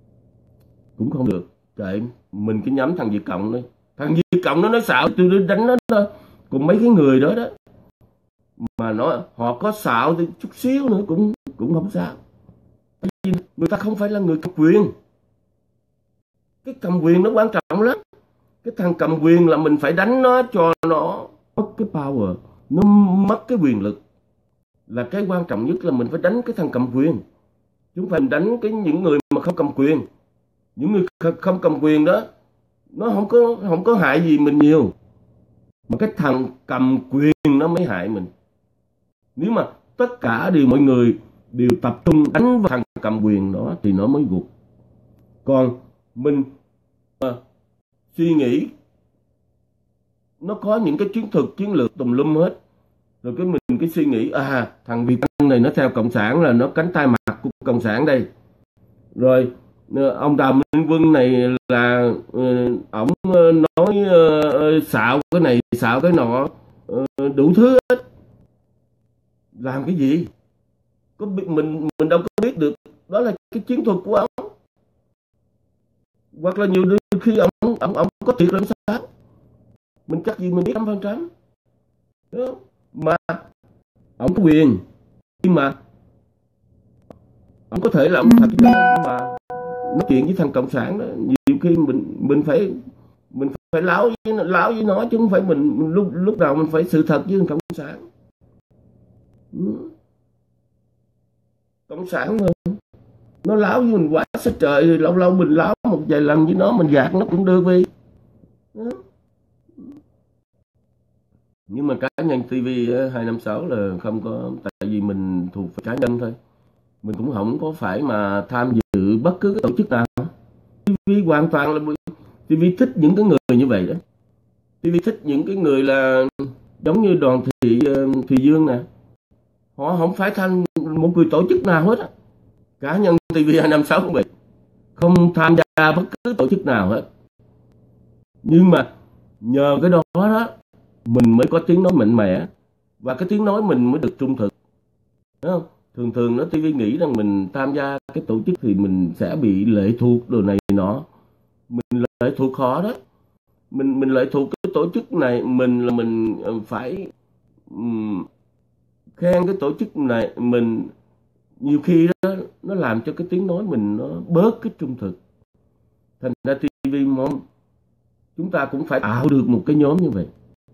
cũng không được. Kệ, mình cứ nhắm thằng Việt Cộng đấy. Thằng Việt Cộng nó nói xạo tôi đánh nó thôi. Còn mấy cái người đó đó mà nó họ có xạo thì chút xíu nữa cũng cũng không sao. Người ta không phải là người cầm quyền. Cái cầm quyền nó quan trọng lắm. Cái thằng cầm quyền là mình phải đánh nó cho nó mất cái power, nó mất cái quyền lực. Là cái quan trọng nhất là mình phải đánh cái thằng cầm quyền. Chứ không phải mình đánh cái những người mà không cầm quyền. Những người không cầm quyền đó nó không có không có hại gì mình nhiều. Mà cái thằng cầm quyền nó mới hại mình. Nếu mà tất cả đều mọi người đều tập trung đánh vào thằng cầm quyền đó thì nó mới gục. Còn mình à, suy nghĩ nó có những cái chiến thuật chiến lược tùm lum hết, rồi cái mình cái suy nghĩ à thằng Việt Tân này nó theo cộng sản là nó cánh tay mặt của cộng sản đây, rồi ông Đào Minh Quân này là ổng uh, nói uh, xạo cái này xạo cái nọ, uh, đủ thứ hết. Làm cái gì có biết, mình mình đâu có biết được đó là cái chiến thuật của ông, hoặc là nhiều khi ông ông ông có thiệt làm sao mình chắc gì mình biết trăm phần trăm. Mà ông có quyền, nhưng mà ông có thể là ông thật mà nói chuyện với thằng cộng sản đó, nhiều khi mình mình phải mình phải láo với láo với nó, chứ không phải mình lúc lúc nào mình phải sự thật với thằng cộng sản. Cộng sản mà nó láo với mình quá sát trời, lâu lâu mình láo một vài lần với nó, mình gạt nó cũng được đi. Nhưng mà cá nhân ti vi hai năm sáu là không có, tại vì mình thuộc về cá nhân thôi, mình cũng không có phải mà tham dự bất cứ cái tổ chức nào. ti vi hoàn toàn là ti vi thích những cái người như vậy đó. ti vi thích những cái người là giống như Đoàn Thị Thùy Dương nè, họ không phải thành một người tổ chức nào hết á. Cá nhân ti vi hai năm sáu cũng vậy, không tham gia bất cứ tổ chức nào hết. Nhưng mà nhờ cái đó đó mình mới có tiếng nói mạnh mẽ, và cái tiếng nói mình mới được trung thực, đúng không? Thường thường nó ti vi nghĩ rằng mình tham gia cái tổ chức thì mình sẽ bị lệ thuộc đồ này nọ. Mình lệ thuộc họ đó, mình mình lệ thuộc cái tổ chức này, mình là mình phải um, khen cái tổ chức này. Mình nhiều khi đó nó làm cho cái tiếng nói mình nó bớt cái trung thực. Thành ra ti vi mong chúng ta cũng phải tạo được một cái nhóm như vậy,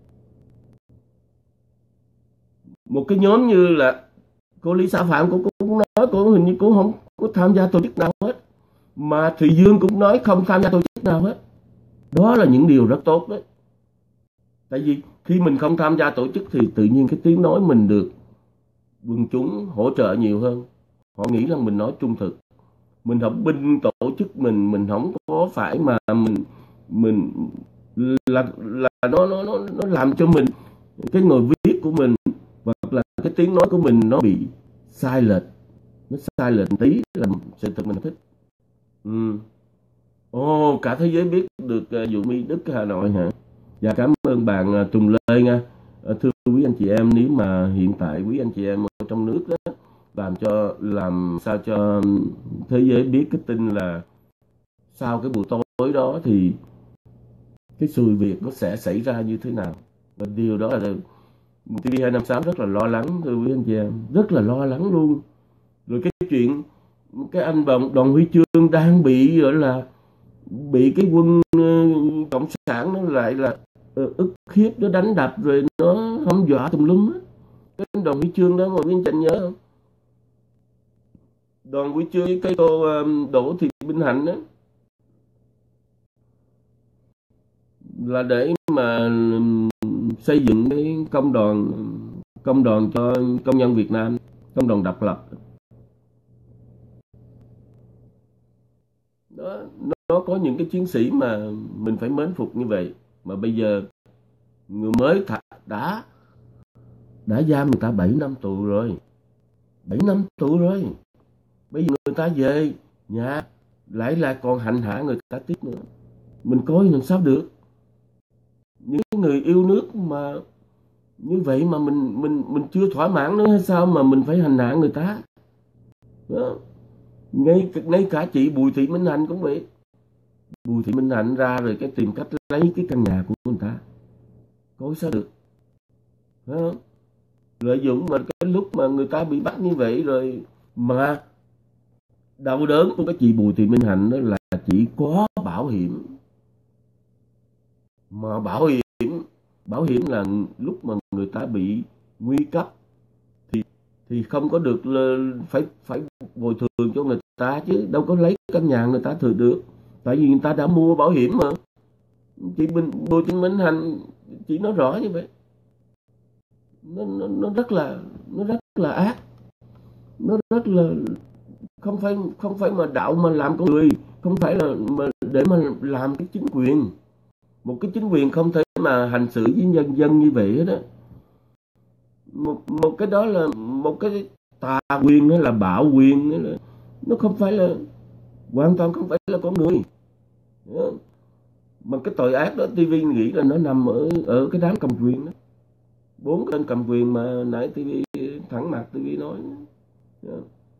một cái nhóm như là cô Lý Sa Phạm cũng, cũng nói cô hình như cô không có tham gia tổ chức nào hết, mà Thùy Dương cũng nói không tham gia tổ chức nào hết. Đó là những điều rất tốt đấy. Tại vì khi mình không tham gia tổ chức thì tự nhiên cái tiếng nói mình được quần chúng hỗ trợ nhiều hơn. Họ nghĩ rằng mình nói trung thực, mình không binh tổ chức mình, mình không có phải mà mình mình là là nó nó nó nó làm cho mình cái người viết của mình hoặc là cái tiếng nói của mình nó bị sai lệch, nó sai lệch tí là sự thật mình thích. Ừ. Ồ, cả thế giới biết được uh, vụ Mỹ Đức Hà Nội hả? Và cảm ơn bạn uh, Tùng Lê nha. Uh, thưa quý anh chị em, nếu mà hiện tại quý anh chị em ở trong nước đó, làm cho làm sao cho thế giới biết cái tin là sau cái buổi tối đó thì cái sự việc nó sẽ xảy ra như thế nào. Và điều đó là ti vi hai năm sáu rất là lo lắng, thưa quý anh chị em, rất là lo lắng luôn. Rồi cái chuyện cái anh Đoàn, Đoàn Huy Chương đang bị gọi là bị cái quân uh, cộng sản nó lại là uh, ức hiếp, nó đánh đập rồi nó hăm dọa tùm lum á. Cái anh Đoàn Huy Chương đó mà quý anh chị nhớ không? Đoàn Huy Chương với cái cô uh, Đỗ Thị Minh Hạnh đó là để mà xây dựng cái công đoàn công đoàn cho công nhân Việt Nam, công đoàn độc lập đó. Nó có những cái chiến sĩ mà mình phải mến phục như vậy, mà bây giờ người mới thật đã đã giam người ta bảy năm tù rồi, bảy năm tù rồi. Bây giờ người ta về nhà lại là còn hành hạ người ta tiếp nữa, mình coi làm sao được. Những người yêu nước mà như vậy mà mình mình mình chưa thỏa mãn nữa hay sao mà mình phải hành hạ người ta đó. Ngay ngay cả chị Bùi Thị Minh Hạnh cũng vậy, Bùi Thị Minh Hạnh ra rồi cái tìm cách lấy cái căn nhà của người ta, có sao được, phải không? Lợi dụng mà cái lúc mà người ta bị bắt như vậy rồi mà đau đớn của cái chị Bùi Thị Minh Hạnh đó là chỉ có bảo hiểm, mà bảo hiểm bảo hiểm là lúc mà người ta bị nguy cấp thì thì không có được phải phải bồi thường cho người ta chứ đâu có lấy căn nhà người ta thừa được, tại vì người ta đã mua bảo hiểm mà. Chị Bình Bùi Thị Minh Hạnh chỉ nói rõ như vậy, nó, nó, nó rất là nó rất là ác, nó rất là không phải không phải mà đạo mà làm con người, không phải là mà để mà làm cái chính quyền. Một cái chính quyền không thể mà hành xử với nhân dân như vậy đó. Một, một cái đó là một cái tà quyền hay là bạo quyền hay là, nó không phải là, hoàn toàn không phải là con người. Mà cái tội ác đó ti vi nghĩ là nó nằm ở ở cái đám cầm quyền đó. Bốn cái tên cầm quyền mà nãy ti vi thẳng mặt ti vi nói đó.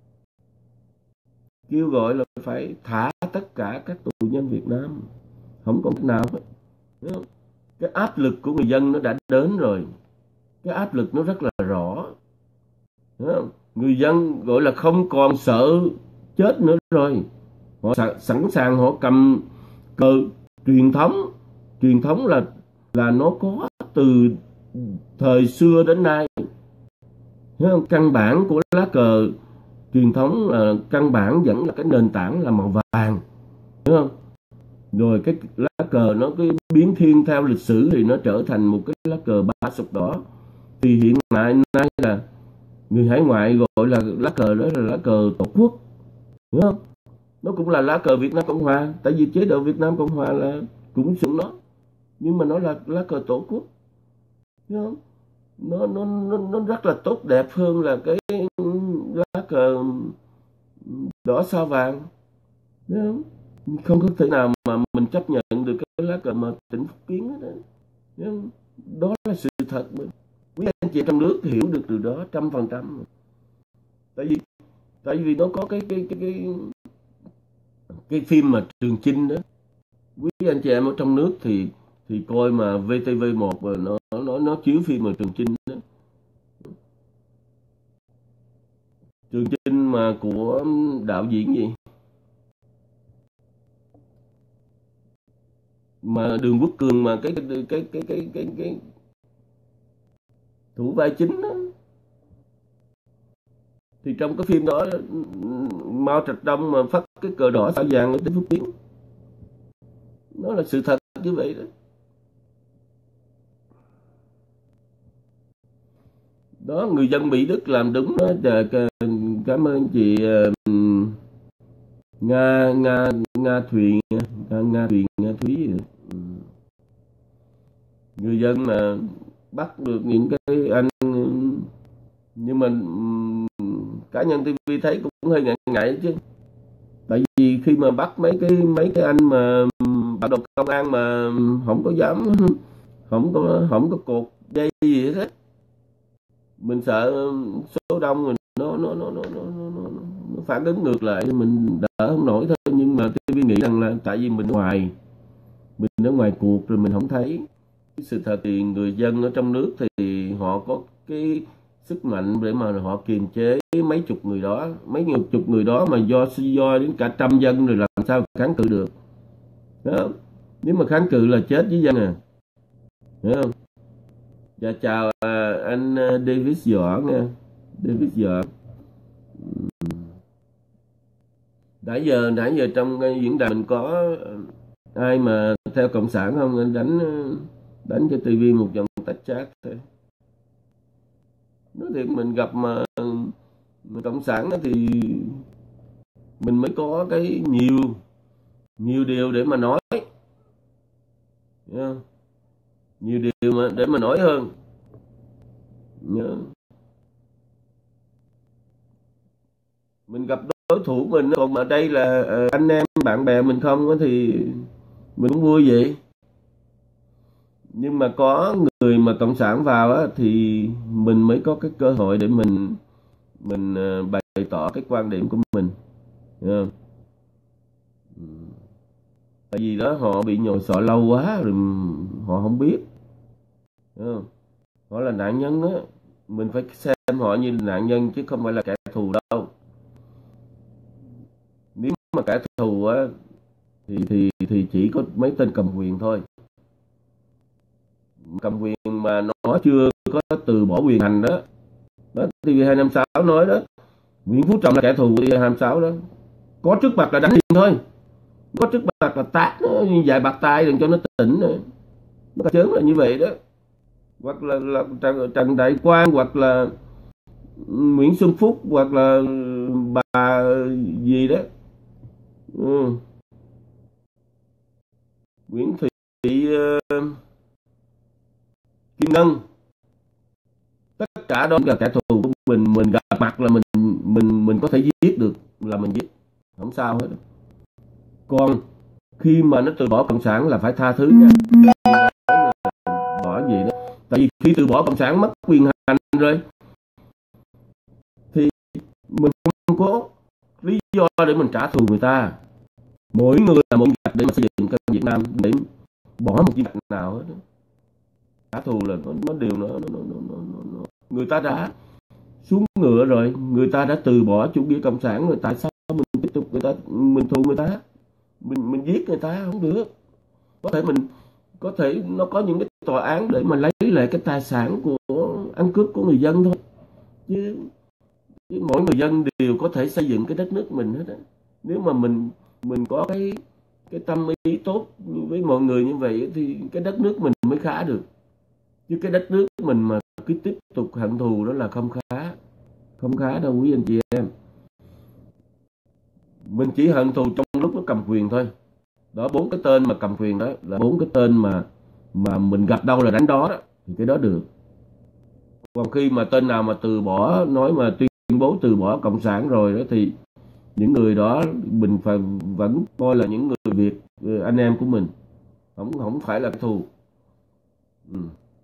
Kêu gọi là phải thả tất cả các tù nhân Việt Nam, không còn cách nào hết. Cái áp lực của người dân nó đã đến rồi, cái áp lực nó rất là rõ. Người dân gọi là không còn sợ chết nữa rồi, họ sẵn sàng họ cầm cờ truyền thống. Truyền thống là là nó có từ thời xưa đến nay. Căn bản của lá cờ truyền thống là căn bản vẫn là cái nền tảng là màu vàng, đúng không? Rồi cái lá cờ nó cái biến thiên theo lịch sử thì nó trở thành một cái lá cờ ba sọc đỏ. Thì hiện nay nay là người hải ngoại gọi là lá cờ đó là lá cờ Tổ quốc, đúng không? Nó cũng là lá cờ Việt Nam Cộng Hòa, tại vì chế độ Việt Nam Cộng Hòa là cũng sử dụng nó, nhưng mà nó là lá cờ Tổ quốc, đúng không? Nó nó nó nó rất là tốt đẹp hơn là cái lá cờ đỏ sao vàng, đúng không? Không có thể nào mà mình chấp nhận được cái lá cờ mà tỉnh Phúc Kiến đó. Đó là sự thật mà quý anh chị trong nước hiểu được từ đó trăm phần trăm. Tại vì tại vì nó có cái cái cái cái cái phim mà Trường Chinh đó, quý anh chị em ở trong nước thì thì coi mà vê tê vê một mà nó nó nó chiếu phim mà Trường Chinh đó. Trường Chinh mà của đạo diễn gì mà Đường Quốc Cường mà cái cái cái cái cái cái, cái thủ vai chính đó. Thì trong cái phim đó Mao Trạch Đông mà phát cái cờ đỏ sao vàng ở tỉnh Phúc Kiến, nó là sự thật như vậy đó. Đó, người dân Mỹ Đức làm đúng đó. Cảm ơn chị Nga Nga Nga Thuyền Nga, Nga Thuyền Nga Thúy. Người dân mà bắt được những cái anh, nhưng mà cá nhân ti vi thấy cũng hơi ngại ngại chứ, tại vì khi mà bắt mấy cái mấy cái anh mà bạo động công an mà không có dám, không có không có cột dây gì hết, mình sợ số đông rồi nó nó nó nó nó, nó, nó phản ứng ngược lại, mình đỡ không nổi thôi. Nhưng mà ti vi nghĩ rằng là tại vì mình ở ngoài mình ở ngoài cuộc rồi mình không thấy cái sự thật, thì người dân ở trong nước thì họ có cái sức mạnh để mà họ kiềm chế mấy chục người đó, mấy chục người đó mà do do đến cả trăm dân rồi làm sao kháng cự được đó. Nếu mà kháng cự là chết với dân à, hiểu không? Dạ chào à, anh David Doãn nha, David Doãn. Nãy giờ nãy giờ trong diễn đàn mình có ai mà theo cộng sản không? Anh đánh đánh cho ti vi một dòng tách chat thôi. Nói thiệt, mình gặp mà cộng sản thì mình mới có cái nhiều nhiều điều để mà nói, nhiều điều mà để mà nói hơn. Mình gặp đối thủ mình, còn mà đây là anh em bạn bè mình không thì mình cũng vui vậy. Nhưng mà có người mà cộng sản vào á, thì mình mới có cái cơ hội để mình mình bày tỏ cái quan điểm của mình, hiểu không? Tại vì đó họ bị nhồi sọ lâu quá rồi họ không biết. Đúng không? Họ là nạn nhân đó, mình phải xem họ như nạn nhân chứ không phải là kẻ thù đâu. Nếu mà kẻ thù á thì thì thì chỉ có mấy tên cầm quyền thôi. Cầm quyền mà nó chưa có từ bỏ quyền hành đó. Đó, ti vi hai năm sáu nói đó, Nguyễn Phú Trọng là kẻ thù của ti vi hai năm sáu đó. Có trước mặt là đánh liền thôi, có trước mặt là tát nó vài bạt tay đừng cho nó tỉnh nữa. Nó chớn là như vậy đó. Hoặc là, là Trần, Trần Đại Quang, hoặc là Nguyễn Xuân Phúc, hoặc là bà gì đó, ừ. Nguyễn Thị uh, Kim Ngân, tất cả đó là kẻ thù của mình. Mình gặp mặt là mình mình mình có thể giết được là mình giết, không sao hết. Còn khi mà nó từ bỏ cộng sản là phải tha thứ nha. Bỏ gì đó, tại vì khi từ bỏ cộng sản mất quyền hành rồi thì mình không có lý do để mình trả thù người ta. Mỗi người là một gạch để mà xây dựng cái Việt Nam, để bỏ một viên gạch nào hết. Trả thù là nó, nó điều nó, nó, nó, nó, nó người ta đã xuống ngựa rồi, người ta đã từ bỏ chủ nghĩa cộng sản rồi, tại sao mình tiếp tục người ta mình thù người ta, mình mình giết người ta không được. Có thể mình có thể nó có những cái tòa án để mà lấy lại cái tài sản của ăn cướp của người dân thôi, chứ, chứ mỗi người dân đều có thể xây dựng cái đất nước mình hết á. Nếu mà mình mình có cái cái tâm ý tốt với mọi người như vậy thì cái đất nước mình mới khá được. Chứ cái đất nước mình mà cứ tiếp tục hận thù đó là không khá, không khá đâu quý anh chị em. Mình chỉ hận thù trong lúc nó cầm quyền thôi. Đó, bốn cái tên mà cầm quyền đó là bốn cái tên mà mà mình gặp đâu là đánh đó, đó thì cái đó được. Còn khi mà tên nào mà từ bỏ, nói mà tuyên bố từ bỏ cộng sản rồi đó thì những người đó mình phải vẫn coi là những người Việt, anh em của mình, không không phải là thù. Ừ.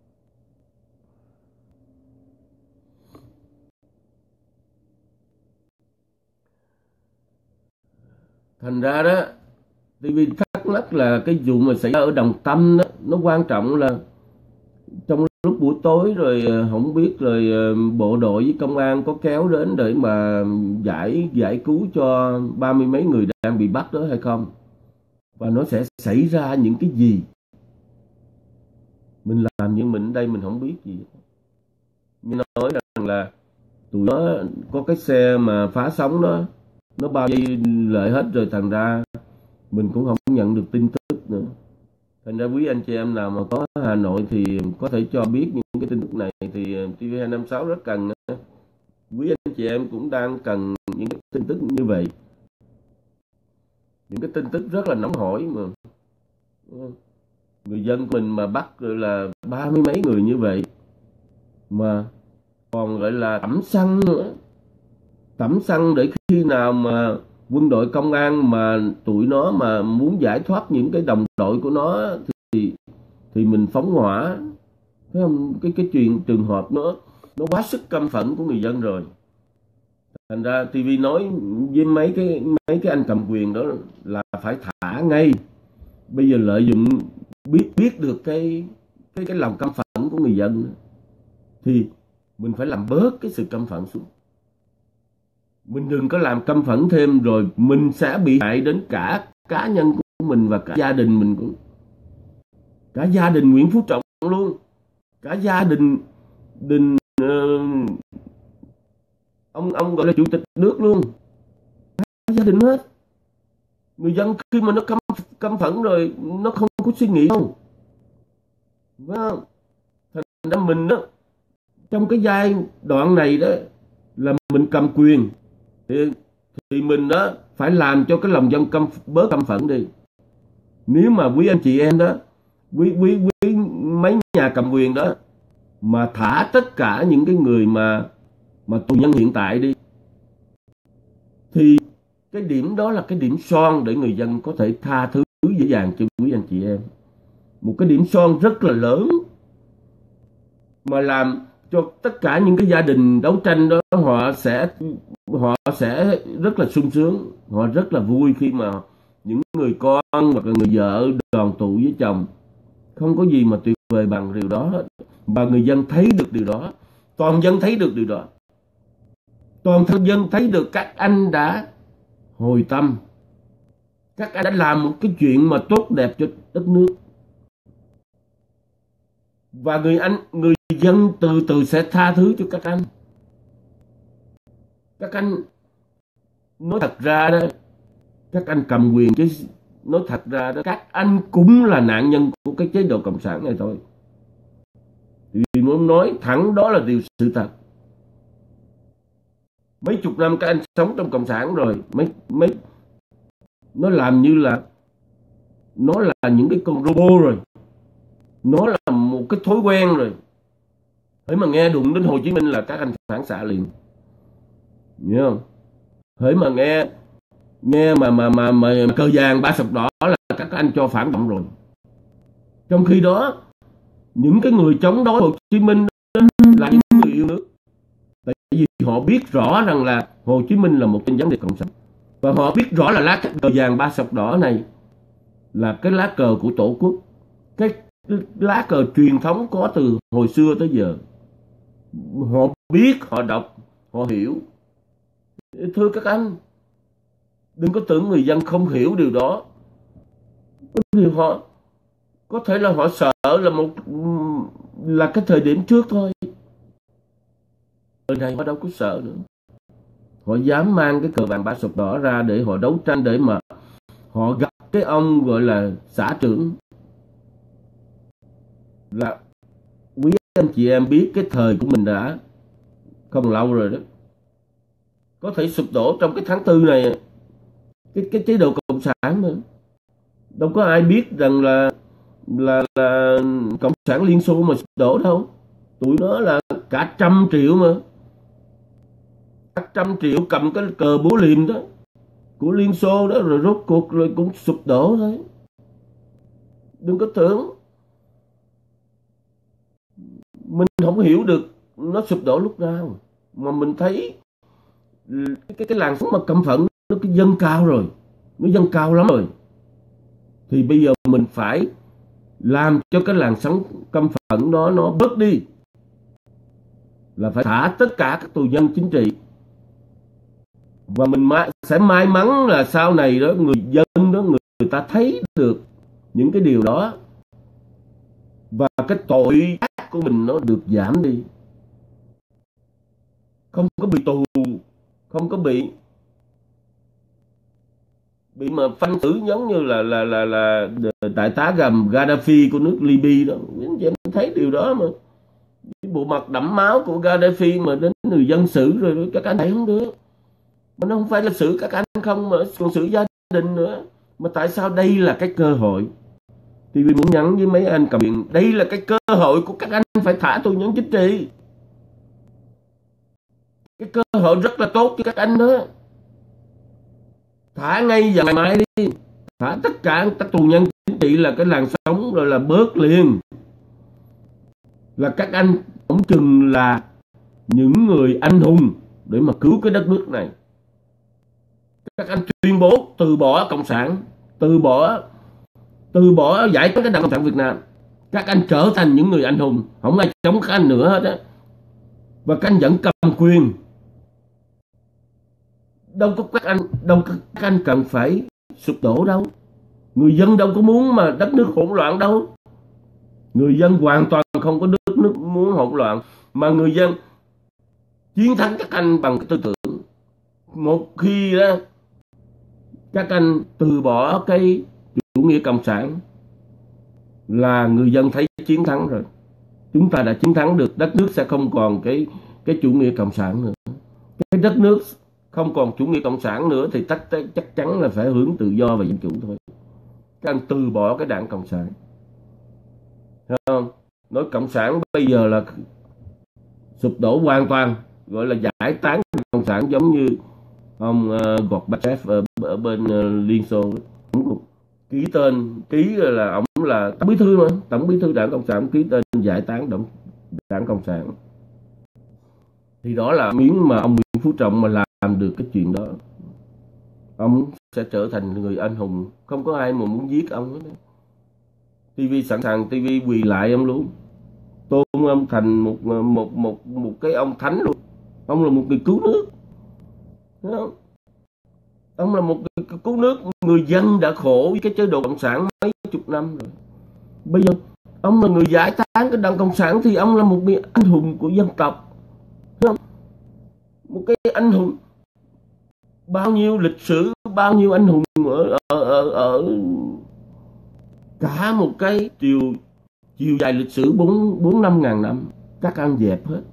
Thành ra đó, ti vi thắc mắc là cái vụ mà xảy ra ở Đồng Tâm đó, nó quan trọng là trong lúc buổi tối rồi không biết rồi bộ đội với công an có kéo đến để mà giải giải cứu cho ba mươi mấy người đang bị bắt đó hay không, và nó sẽ xảy ra những cái gì. Mình làm như mình ở đây mình không biết gì. Như nói rằng là tụi nó có cái xe mà phá sóng đó, nó bao vây lại hết rồi, thành ra mình cũng không nhận được tin tức nữa. Thành ra quý anh chị em nào mà có Hà Nội thì có thể cho biết những cái tin tức này, thì ti vi hai năm sáu rất cần. Quý anh chị em cũng đang cần những cái tin tức như vậy, những cái tin tức rất là nóng hổi mà. Người dân của mình mà bắt là ba mươi mấy người như vậy, mà còn gọi là tẩm xăng nữa. Tẩm xăng để khi nào mà quân đội công an mà tụi nó mà muốn giải thoát những cái đồng đội của nó thì thì mình phóng hỏa. Thấy không? Cái cái chuyện trường hợp nó nó quá sức căm phẫn của người dân rồi. Thành ra ti vi nói với mấy cái mấy cái anh cầm quyền đó là phải thả ngay. Bây giờ lợi dụng biết biết được cái cái cái lòng căm phẫn của người dân thì mình phải làm bớt cái sự căm phẫn xuống. Mình đừng có làm căm phẫn thêm rồi mình sẽ bị hại đến cả cá nhân của mình và cả gia đình mình cũng. Cả gia đình Nguyễn Phú Trọng luôn. Cả gia đình đình uh, ông ông gọi là chủ tịch nước luôn. Cả gia đình hết. Người dân khi mà nó căm căm phẫn rồi nó không có suy nghĩ đâu. Phải không? Thành ra mình đó, trong cái giai đoạn này đó là mình cầm quyền thì, thì mình đó phải làm cho cái lòng dân căm bớt căm phẫn đi. Nếu mà quý anh chị em đó, quý quý quý mấy nhà cầm quyền đó mà thả tất cả những cái người mà mà tù nhân hiện tại đi, thì cái điểm đó là cái điểm son để người dân có thể tha thứ dễ dàng cho quý anh chị em. Một cái điểm son rất là lớn mà làm cho tất cả những cái gia đình đấu tranh đó họ sẽ họ sẽ rất là sung sướng, họ rất là vui khi mà những người con hoặc là người vợ đoàn tụ với chồng. Không có gì mà tuyệt vời bằng điều đó hết. Và người dân thấy được điều đó. Toàn dân thấy được điều đó. Toàn thân dân thấy được các anh đã hồi tâm. Các anh đã làm một cái chuyện mà tốt đẹp cho đất nước. Và người anh, người dân từ từ sẽ tha thứ cho các anh. Các anh nói thật ra đó, các anh cầm quyền chứ nói thật ra đó, các anh cũng là nạn nhân của cái chế độ cộng sản này thôi. Vì muốn nói thẳng đó là điều sự thật. Mấy chục năm các anh sống trong cộng sản rồi, mấy mấy nó làm như là nó là những cái con robot rồi, nó là một cái thói quen rồi. Hễ mà nghe đụng đến Hồ Chí Minh là các anh phản xạ liền, hiểu không? Hễ mà nghe nghe mà mà mà, mà cờ vàng ba sọc đỏ là các anh cho phản động rồi. Trong khi đó những cái người chống đối Hồ Chí Minh là những người yêu nước, tại vì họ biết rõ rằng là Hồ Chí Minh là một tên gián điệp cộng sản, và họ biết rõ là lá cờ vàng ba sọc đỏ này là cái lá cờ của Tổ quốc, cái lá cờ truyền thống có từ hồi xưa tới giờ. Họ biết, họ đọc, họ hiểu. Thưa các anh, đừng có tưởng người dân không hiểu điều đó. Vì họ có thể là họ sợ là một là cái thời điểm trước thôi. Ở đây họ đâu có sợ nữa. Họ dám mang cái cờ vàng ba sọc đỏ ra để họ đấu tranh, để mà họ gặp cái ông gọi là xã trưởng. Là quý anh chị em biết cái thời của mình đã không lâu rồi đó. Có thể sụp đổ trong cái tháng tư này, cái cái chế độ cộng sản nữa. Đâu có ai biết rằng là là là cộng sản Liên Xô mà sụp đổ đâu. Tụi nó là cả trăm triệu mà, cả trăm triệu cầm cái cờ búa liềm đó của Liên Xô đó, rồi rốt cuộc rồi cũng sụp đổ thôi. Đừng có tưởng mình không hiểu được nó sụp đổ lúc nào, mà mình thấy cái cái làn sóng mà căm phẫn nó cái dâng cao rồi, nó dâng cao lắm rồi. Thì bây giờ mình phải làm cho cái làn sóng căm phẫn đó nó bớt đi, là phải thả tất cả các tù nhân chính trị. Và mình sẽ may mắn là sau này đó người dân đó, người, người ta thấy được những cái điều đó, và cái tội ác của mình nó được giảm đi, không có bị tù, không có bị bị mà phân xử giống như là là là là, là đại tá gầm Gaddafi của nước Libya đó. Em thấy điều đó mà, cái bộ mặt đẫm máu của Gaddafi mà đến người dân xử rồi các anh thấy không được. Mà nó không phải là xử các anh không, mà còn xử gia đình nữa. Mà tại sao đây là cái cơ hội? Thì vì muốn nhắn với mấy anh cầm quyền, đây là cái cơ hội của các anh phải thả tù nhân chính trị. Cái cơ hội rất là tốt cho các anh đó. Thả ngay giờ ngày mai đi. Thả tất cả các tù nhân chính trị, là cái làn sóng rồi là bớt liền. Là các anh cũng chừng là những người anh hùng để mà cứu cái đất nước này. Các anh tuyên bố từ bỏ cộng sản, từ bỏ từ bỏ giải phóng cái Đảng Cộng sản Việt Nam. Các anh trở thành những người anh hùng, không ai chống các anh nữa hết á. Và các anh vẫn cầm quyền. Đâu có các anh đâu có các anh cần phải sụp đổ đâu. Người dân đâu có muốn mà đất nước hỗn loạn đâu. Người dân hoàn toàn không có đất nước muốn hỗn loạn, mà người dân chiến thắng các anh bằng cái tư tưởng. Một khi đó các anh từ bỏ cái chủ nghĩa cộng sản là người dân thấy chiến thắng rồi. Chúng ta đã chiến thắng được, đất nước sẽ không còn cái cái chủ nghĩa cộng sản nữa. Cái đất nước không còn chủ nghĩa cộng sản nữa thì chắc chắc chắn là phải hướng tự do và dân chủ thôi. Các anh từ bỏ cái đảng cộng sản. Thấy không? Nói cộng sản bây giờ là sụp đổ hoàn toàn, gọi là giải tán cộng sản, giống như ông uh, Gorbachev ở, ở bên uh, Liên Xô ký tên, ký là ông là tổng bí thư mà, tổng bí thư đảng cộng sản, ký tên giải tán đảng, đảng cộng sản. Thì đó là miếng mà ông Nguyễn Phú Trọng mà làm được cái chuyện đó, ông sẽ trở thành người anh hùng, không có ai mà muốn giết ông hết. ti vi sẵn sàng, ti vi quỳ lại ông luôn, tôn ông thành một một một một cái ông thánh luôn. Ông là một người cứu nước, thấy không? Ông là một người cứu nước, người dân đã khổ với cái chế độ cộng sản mấy chục năm rồi. Bây giờ ông là người giải tán cái đảng cộng sản thì ông là một người anh hùng của dân tộc, thấy không? Một cái anh hùng, bao nhiêu lịch sử, bao nhiêu anh hùng ở ở ở, ở cả một cái chiều chiều dài lịch sử bốn bốn năm ngàn năm, các anh dẹp hết,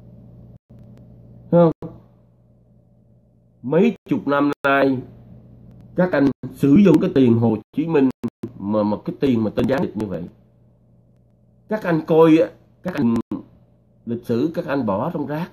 thấy không? Mấy chục năm nay các anh sử dụng cái tiền Hồ Chí Minh mà một cái tiền mà tên gián điệp như vậy, các anh coi các anh lịch sử các anh bỏ trong rác,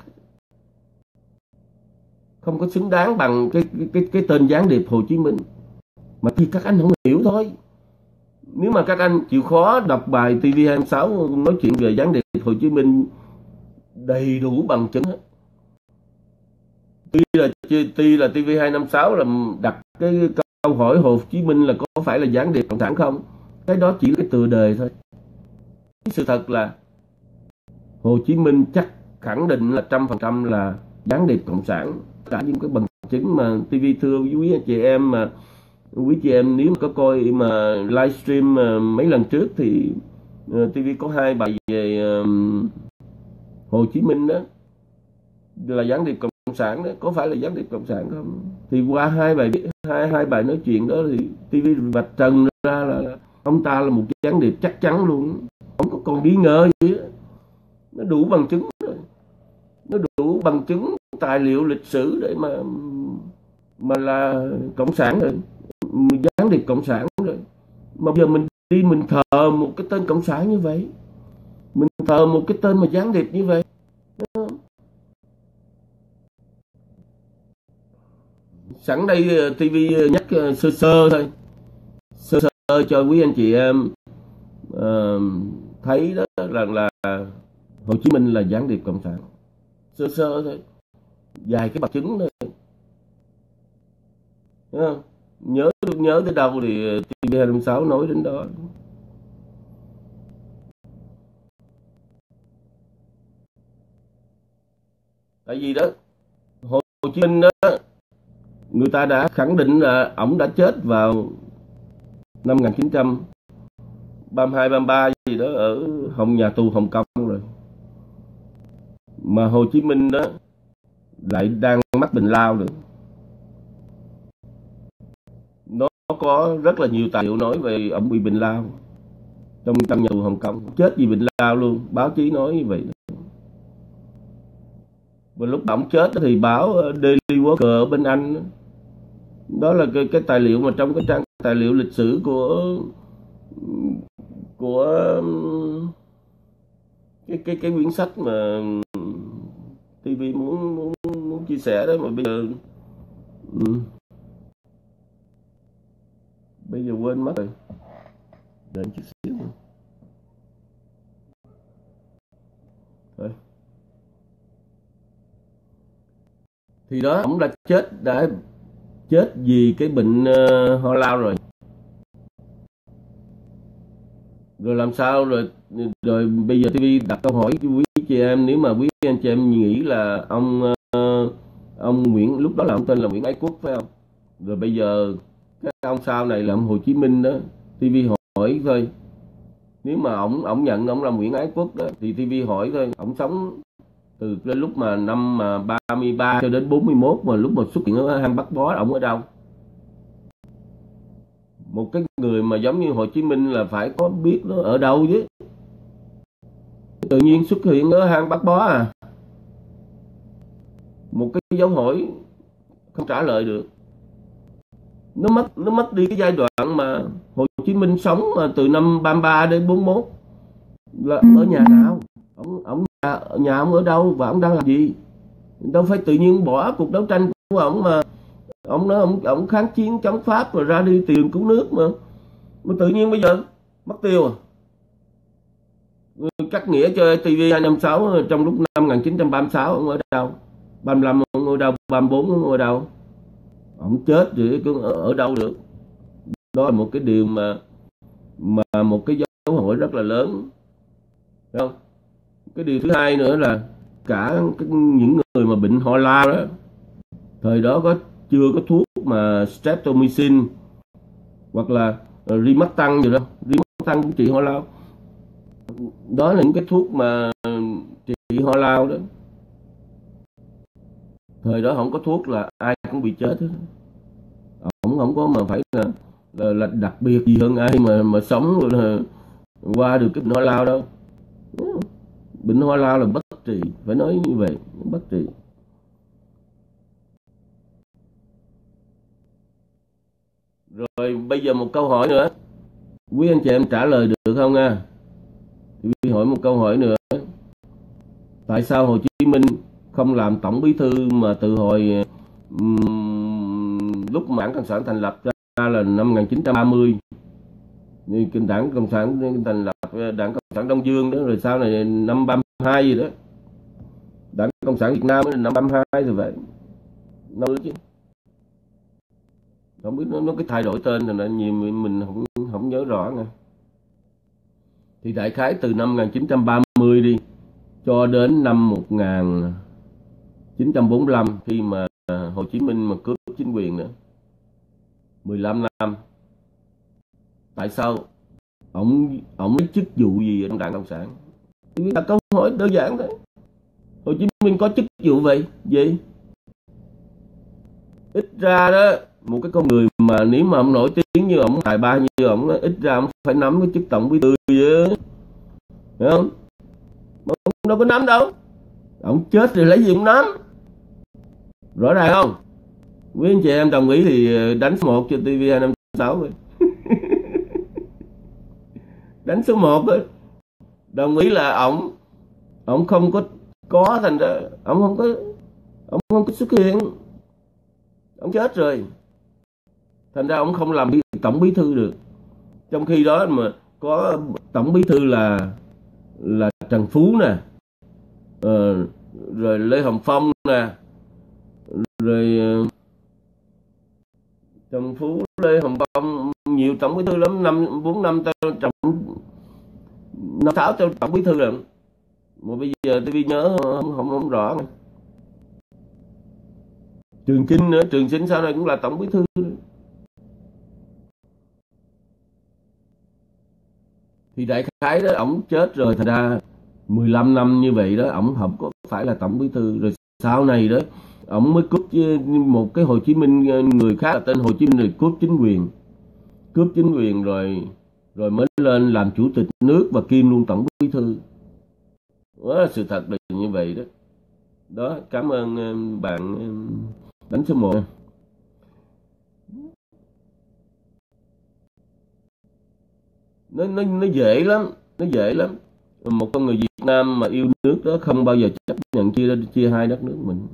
không có xứng đáng bằng cái cái cái, cái tên gián điệp Hồ Chí Minh. Mà thì các anh không hiểu thôi. Nếu mà các anh chịu khó đọc bài ti vi hai mươi sáu nói chuyện về gián điệp Hồ Chí Minh đầy đủ bằng chứng hết. Tuy là tuy là ti vi hai năm sáu là đặt cái câu hỏi Hồ Chí Minh là có phải là gián điệp cộng sản không, cái đó chỉ là cái tựa đề thôi. Sự thật là Hồ Chí Minh chắc khẳng định là trăm phần trăm là gián điệp cộng sản. Cả những cái bằng chứng mà ti vi thưa quý anh chị em, mà quý chị em nếu mà có coi mà livestream mấy lần trước thì uh, ti vi có hai bài về uh, Hồ Chí Minh đó là gián điệp cộng sản đó, có phải là gián điệp cộng sản không? Thì qua hai bài hai hai bài nói chuyện đó thì ti vi vạch trần ra là ông ta là một gián điệp chắc chắn luôn, không có còn nghi ngờ gì đó. Nó đủ bằng chứng rồi, nó đủ bằng chứng tài liệu lịch sử để mà mà là cộng sản rồi, gián điệp cộng sản rồi. Mà bây giờ mình đi mình thờ một cái tên cộng sản như vậy, mình thờ một cái tên mà gián điệp như vậy. Sẵn đây ti vi nhắc sơ sơ thôi, sơ sơ cho quý anh chị em uh, thấy đó rằng là, là Hồ Chí Minh là gián điệp cộng sản, sơ sơ thôi, vài cái bằng chứng thôi. Đúng không? Nhớ nhớ tới đâu thì ti vi hai năm sáu nói đến đó. Tại vì đó Hồ Chí Minh đó, người ta đã khẳng định là ổng đã chết vào năm một nghìn chín trăm ba mươi hai ba mươi ba gì đó ở Hồng nhà tù Hồng Kông rồi. Mà Hồ Chí Minh đó lại đang mắc bệnh lao nữa. Nó có rất là nhiều tài liệu nói về ổng bị bệnh lao trong căn nhà tù Hồng Kông, chết vì bệnh lao luôn, báo chí nói như vậy. Và lúc ổng chết thì báo Daily Worker ở bên Anh, đó là cái, cái tài liệu mà trong cái trang tài liệu lịch sử của của cái cái cái quyển sách mà ti vi muốn muốn muốn chia sẻ đó. Mà bây giờ ừ, bây giờ quên mất rồi, đợi chút xíu nữa. Thôi. Thì đó, ông đã chết đã chết vì cái bệnh uh, ho lao rồi. Rồi làm sao rồi rồi bây giờ ti vi đặt câu hỏi cho quý chị em, nếu mà quý anh chị em nghĩ là ông uh, ông Nguyễn, lúc đó là ông tên là Nguyễn Ái Quốc phải không? Rồi bây giờ cái ông sau này là ông Hồ Chí Minh đó, ti vi hỏi thôi. Nếu mà ông ông nhận ông là Nguyễn Ái Quốc đó thì ti vi hỏi thôi, ông sống từ cái lúc mà năm mà ba mươi ba cho đến bốn mươi mốt, mà lúc mà xuất hiện ở hang Bắt Bó, ông ở đâu? Một cái người mà giống như Hồ Chí Minh là phải có biết nó ở đâu chứ, tự nhiên xuất hiện ở hang Bắt Bó à? Một cái dấu hỏi không trả lời được. Nó mất nó mất đi cái giai đoạn mà Hồ Chí Minh sống mà từ năm ba mươi ba đến bốn mươi mốt là ở nhà nào, ông ông nhà, nhà ông ở đâu và ông đang làm gì? Đâu phải tự nhiên bỏ cuộc đấu tranh của ông mà ông nói ông ông kháng chiến chống Pháp rồi ra đi tìm cứu nước mà mà tự nhiên bây giờ mất tiêu à? Cắt nghĩa cho ti vi hai năm sáu trong lúc năm một nghìn chín trăm ba mươi sáu ông ở đâu, ba mươi lăm ông ở đâu, ba mươi bốn ông ở đâu? Ông chết thì ở, ở đâu được. Đó là một cái điều mà mà một cái dấu hỏi rất là lớn, phải không? Cái điều thứ hai nữa là cả cái, những người mà bệnh ho lao đó, thời đó có chưa có thuốc mà streptomycin hoặc là uh, Rimactang gì đâu. Rimactang cũng trị ho lao. Đó là những cái thuốc mà trị ho lao đó. Thời đó không có thuốc là ai cũng bị chết hết. Không không có mà phải là, là, là đặc biệt gì hơn ai mà mà sống là qua được cái bệnh ho lao đâu. Bệnh ho lao là bất trị, phải nói như vậy, bất trị. Rồi bây giờ một câu hỏi nữa, quý anh chị em trả lời được không nha? Thì hỏi một câu hỏi nữa. Tại sao Hồ Chí Minh không làm tổng bí thư mà từ hồi um, lúc Đảng Cộng sản thành lập ra là năm một nghìn chín trăm ba mươi, như kinh Đảng Cộng sản thành lập Đảng Cộng sản Đông Dương đó, rồi sau này năm ba mươi hai gì đó, Đảng Cộng sản Việt Nam là năm ba mươi hai rồi vậy. Đâu chứ. Không biết nó, nó cái thay đổi tên rồi nhiều mình, mình không không nhớ rõ nè. Thì đại khái từ năm một nghìn chín trăm ba mươi đi cho đến năm một nghìn chín trăm bốn mươi lăm khi mà Hồ Chí Minh mà cướp chính quyền nữa, mười lăm năm. Tại sao ông ông lấy chức vụ gì ở trong Đảng Cộng sản? Là câu hỏi đơn giản thôi. Hồ Chí Minh có chức vụ vậy gì? Ít ra đó, một cái con người mà nếu mà ông nổi tiếng như ông, tài ba như ông, ít ra ông phải nắm cái chức tổng bí thư chứ, hiểu không? Mà ông đâu có nắm đâu. Ông chết rồi lấy gì ông nắm? Rõ ràng không? Quý anh chị em đồng ý thì đánh số một cho tê vê hai năm sáu rồi. Đánh số một rồi. Đồng ý là ông ông không có có thành ra ông không có ông không có xuất hiện. Ông chết rồi. Thành ra ông không làm tổng bí thư được. Trong khi đó mà có tổng bí thư là là Trần Phú nè, ờ, rồi Lê Hồng Phong nè, rồi uh, Trần Phú, Lê Hồng Phong, nhiều tổng bí thư lắm, năm bốn năm trọng năm sáu tổng bí thư rồi. Mà bây giờ tôi nhớ không không, không rõ. Trường Chinh nữa, Trường Chinh sau này cũng là tổng bí thư. Thì đại khái đó ổng chết rồi, thành ra mười lăm năm như vậy đó ổng không có phải là tổng bí thư. Rồi sau này đó ổng mới cướp một cái Hồ Chí Minh, người khác là tên Hồ Chí Minh, rồi cướp chính quyền cướp chính quyền rồi rồi mới lên làm chủ tịch nước và kiêm luôn tổng bí thư. Đó, sự thật là như vậy đó. Đó, cảm ơn bạn đánh số một. Nó, nó, nó dễ lắm, nó dễ lắm. Một con người Việt Nam mà yêu nước đó không bao giờ chấp nhận chia chia hai đất nước mình.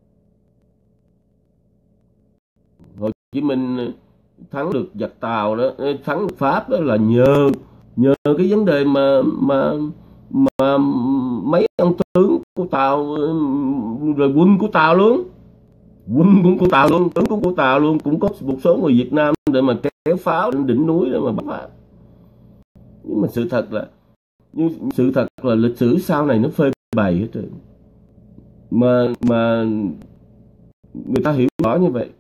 Hồ Chí Minh thắng được giặc Tàu đó, thắng được Pháp đó là nhờ nhờ cái vấn đề mà mà mà mấy ông tướng của Tàu, rồi quân của Tàu luôn, quân cũng của Tàu luôn, tướng cũng của Tàu luôn, cũng có một số người Việt Nam để mà kéo pháo đến đỉnh núi để mà bắt Pháp. Nhưng mà sự thật là như sự thật là lịch sử sau này nó phơi bày hết rồi, mà mà người ta hiểu rõ như vậy.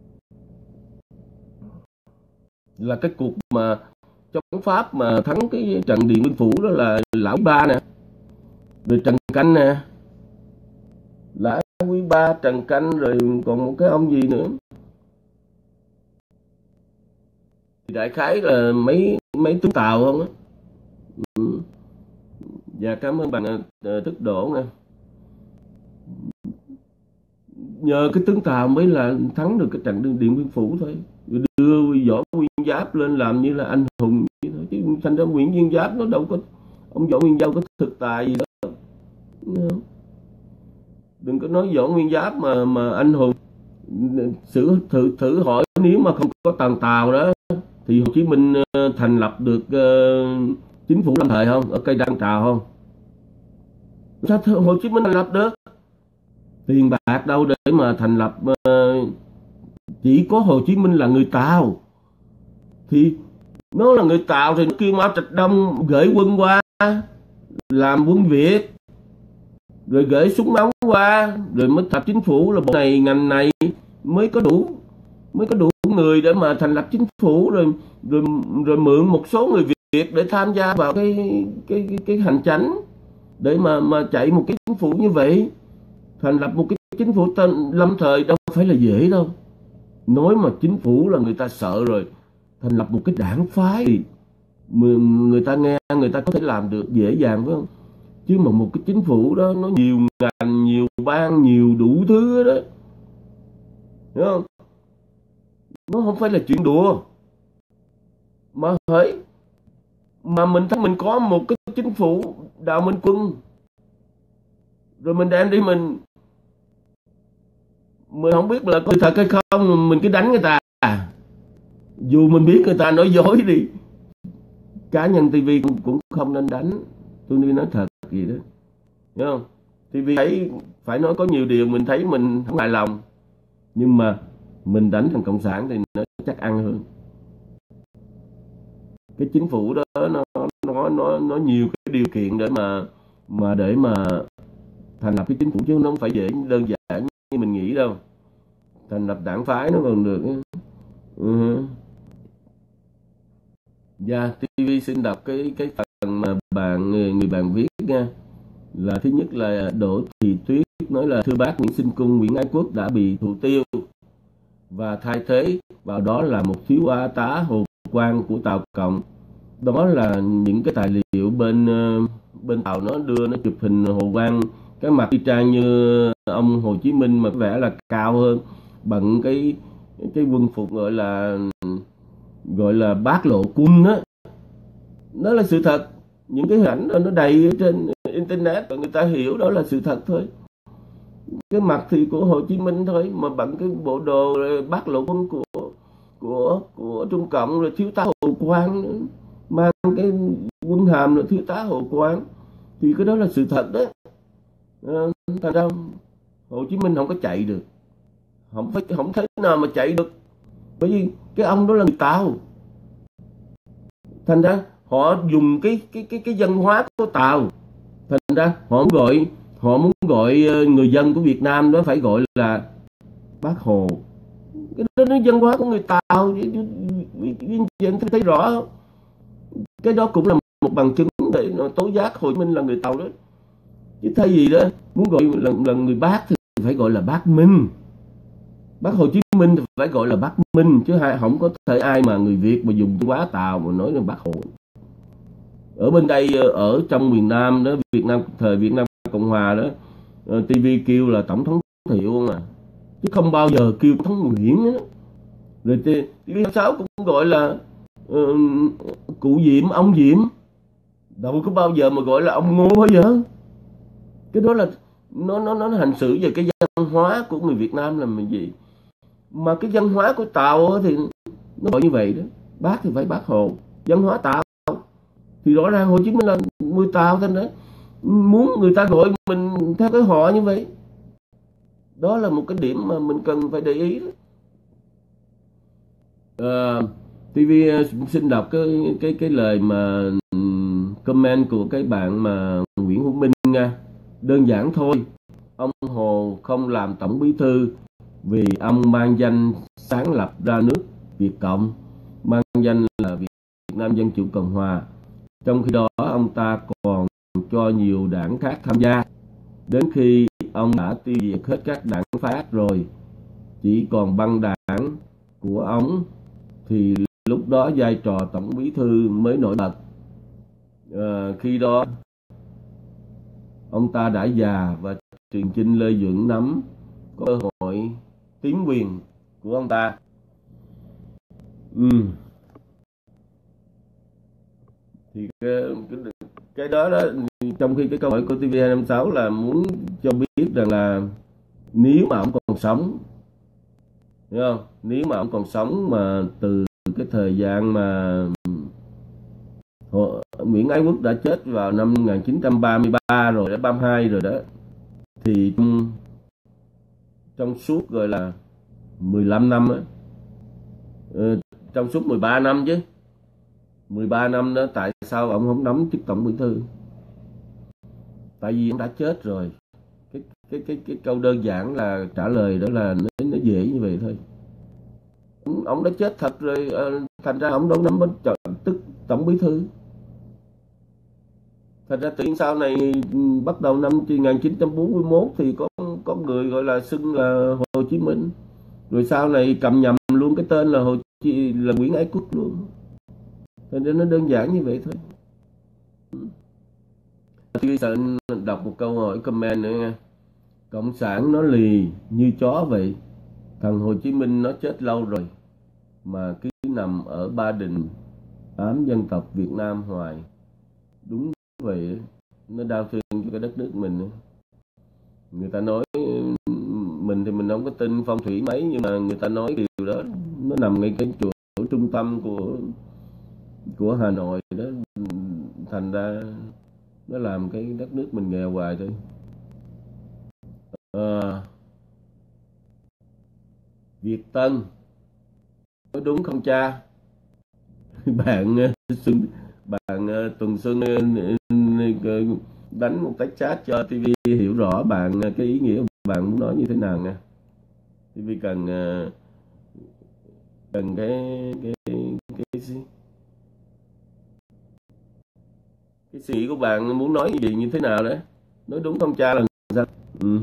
Là cái cuộc mà chống Pháp mà thắng cái trận Điện Biên Phủ đó là Lão Ba nè, rồi Trần Canh nè, Lã Quý Ba, Trần Canh, rồi còn một cái ông gì nữa. Thì đại khái là mấy mấy tướng Tàu không á. Ừ. Và cảm ơn bạn uh, Thức Đỗ nè. Nhờ cái tướng Tàu mới là thắng được cái trận Điện Biên Phủ thôi. Đưa Võ Nguyên Giáp lên làm như là anh hùng vậy thôi. Chứ thành ra Nguyễn Nguyên Giáp nó đâu có, ông Võ Nguyên Giáp có thực tài gì đó. Đừng có nói Võ Nguyên Giáp mà mà anh hùng. Thử thử thử hỏi nếu mà không có tàu Tàu đó thì Hồ Chí Minh uh, thành lập được uh, chính phủ lâm thời không, ở cây Đăng Trào không? Sao Hồ Chí Minh thành lập được? Tiền bạc đâu để mà thành lập uh, chỉ có Hồ Chí Minh là người Tàu, thì nó là người Tàu thì nó kêu Mao Trạch Đông gửi quân qua làm quân Việt, rồi gửi súng ống qua, rồi mới thành chính phủ, là bộ này ngành này mới có đủ mới có đủ người để mà thành lập chính phủ, rồi rồi rồi mượn một số người Việt để tham gia vào cái cái cái, cái hành chánh để mà mà chạy một cái chính phủ như vậy. Thành lập một cái chính phủ tên lâm thời đâu phải là dễ đâu. Nói mà chính phủ là người ta sợ rồi, thành lập một cái đảng phái thì người ta nghe người ta có thể làm được dễ dàng, phải không? Chứ mà một cái chính phủ đó nó nhiều ngành, nhiều ban, nhiều đủ thứ đó, hiểu không? Nó không phải là chuyện đùa. Mà phải mà mình thấy mình có một cái chính phủ Đào Minh Quân, rồi mình đem đi mình mình không biết là có thật hay không, mình cứ đánh người ta, dù mình biết người ta nói dối đi. Cá nhân ti vi cũng, cũng không nên đánh, tôi nói thật gì đó, hiểu không? ti vi thấy phải nói có nhiều điều mình thấy mình không hài lòng, nhưng mà mình đánh thằng cộng sản thì nó chắc ăn hơn. Cái chính phủ đó nó nó nó nó nhiều cái điều kiện để mà mà để mà thành lập cái chính phủ, chứ nó không phải dễ đơn giản như mình nghĩ đâu. Thành lập đảng phái nó còn được. Ừ. Dạ, yeah, ti vi xin đọc cái cái phần mà bạn người, người bạn viết nha. Là thứ nhất là Đỗ Thị Tuyết nói là thưa bác, Nguyễn Sinh Cung, Nguyễn Ái Quốc đã bị thủ tiêu và thay thế vào đó là một thiếu tá Hồ Quang của Tàu Cộng. Đó là những cái tài liệu bên bên Tàu nó đưa, nó chụp hình Hồ Quang, cái mặt y chang như ông Hồ Chí Minh mà có vẻ là cao hơn, bận cái cái quân phục gọi là gọi là bác lộ quân đó. Đó là sự thật. Những cái hình ảnh đó nó đầy trên internet, người ta hiểu đó là sự thật thôi. Cái mặt thì của Hồ Chí Minh thôi, mà bận cái bộ đồ bác lộ quân của của của Trung Cộng, rồi thiếu tá Hồ Quang mang cái quân hàm là thiếu tá Hồ Quang, thì cái đó là sự thật đó. À, thật ra Hồ Chí Minh không có chạy được, không phải không thể nào mà chạy được, bởi vì cái ông đó là người Tàu. Thành ra họ dùng cái cái cái cái văn hóa của Tàu, thành ra họ muốn gọi họ muốn gọi người dân của Việt Nam đó phải gọi là Bác Hồ. Cái đó là văn hóa của người Tàu, viên chuyện thấy rõ không? Cái đó cũng là một bằng chứng để tố giác Hồ Chí Minh là người Tàu đó. Chứ thay vì đó muốn gọi là, là người Bác thì phải gọi là Bác Minh. Bác Hồ Chí Minh thì phải gọi là Bác Minh, chứ không có thể ai mà người Việt mà dùng văn hóa Tàu mà nói là Bác Hồ. Ở bên đây, ở trong miền Nam đó, Việt Nam thời Việt Nam Cộng Hòa đó, ti vi kêu là Tổng thống Thiệu mà, chứ không bao giờ kêu Tổng thống Nguyễn đó. Rồi ti vi sáu cũng gọi là uh, cụ Diệm, ông Diệm, đâu có bao giờ mà gọi là ông Ngô bao giờ. Cái đó là nó nó nó hành xử về cái văn hóa của người Việt Nam là mình gì, mà cái văn hóa của Tàu thì nó gọi như vậy đó. Bác thì phải Bác Hồ, văn hóa Tàu thì rõ ràng Hồ Chí Minh là người Tàu thôi đó, muốn người ta gọi mình theo cái họ như vậy. Đó là một cái điểm mà mình cần phải để ý đó. À, ti vi xin đọc cái cái cái lời mà comment của cái bạn mà Nguyễn Hữu Minh nha. Đơn giản thôi, ông Hồ không làm tổng bí thư vì ông mang danh sáng lập ra nước Việt Cộng, mang danh là Việt Nam Dân Chủ Cộng Hòa. Trong khi đó ông ta còn cho nhiều đảng khác tham gia. Đến khi ông đã tiêu diệt hết các đảng phát rồi, chỉ còn băng đảng của ông, thì lúc đó vai trò tổng bí thư mới nổi bật. À, khi đó ông ta đã già và Trường Chinh Lê Duẩn nắm có cơ hội tiến quyền của ông ta. Ừ. Thì cái, cái, cái đó đó, trong khi cái câu hỏi của ti vi hai năm sáu là muốn cho biết rằng là nếu mà ông còn sống, hiểu không? Nếu mà ông còn sống mà từ cái thời gian mà Nguyễn Ái Quốc đã chết vào năm một nghìn chín trăm ba mươi ba rồi, đã ba mươi hai rồi đó, thì trong, trong suốt gọi là mười lăm năm á. Ờ, trong suốt mười ba năm chứ. mười ba năm đó, tại sao ông không nắm chức tổng bí thư? Tại vì ông đã chết rồi. Cái cái cái cái câu đơn giản là trả lời đó là nó, nó dễ như vậy thôi. Ông, ông đã chết thật rồi, ờ, thành ra ông đâu nắm bắt tức tổng bí thư. Thành ra tự nhiên sau này ừ, bắt đầu năm một nghìn chín trăm bốn mươi mốt thì có có người gọi là xưng là Hồ Chí Minh, rồi sau này cầm nhầm luôn cái tên là Hồ Chí là Nguyễn Ái Quốc luôn. Thành ra nó đơn giản như vậy thôi. Tôi sợ đọc một câu hỏi comment nữa nha. Cộng sản nó lì như chó vậy. Thằng Hồ Chí Minh nó chết lâu rồi mà cứ nằm ở Ba Đình ám dân tộc Việt Nam hoài. Đúng vậy, nó đau thương cho cái đất nước mình. Người ta nói mình thì mình không có tin phong thủy mấy, nhưng mà người ta nói điều đó nó nằm ngay cái chỗ trung tâm của của Hà Nội đó, thành ra nó làm cái đất nước mình nghèo hoài thôi. À, Việt Tân có đúng không cha? Bạn Xuân, bạn Tuần Xuân đánh một tách chat cho ti vi hiểu rõ bạn cái ý nghĩa của bạn muốn nói như thế nào nha. ti vi cần cần cái cái cái cái suy nghĩ của bạn muốn nói gì như thế nào đấy, nói đúng không cha là sao? Ừ.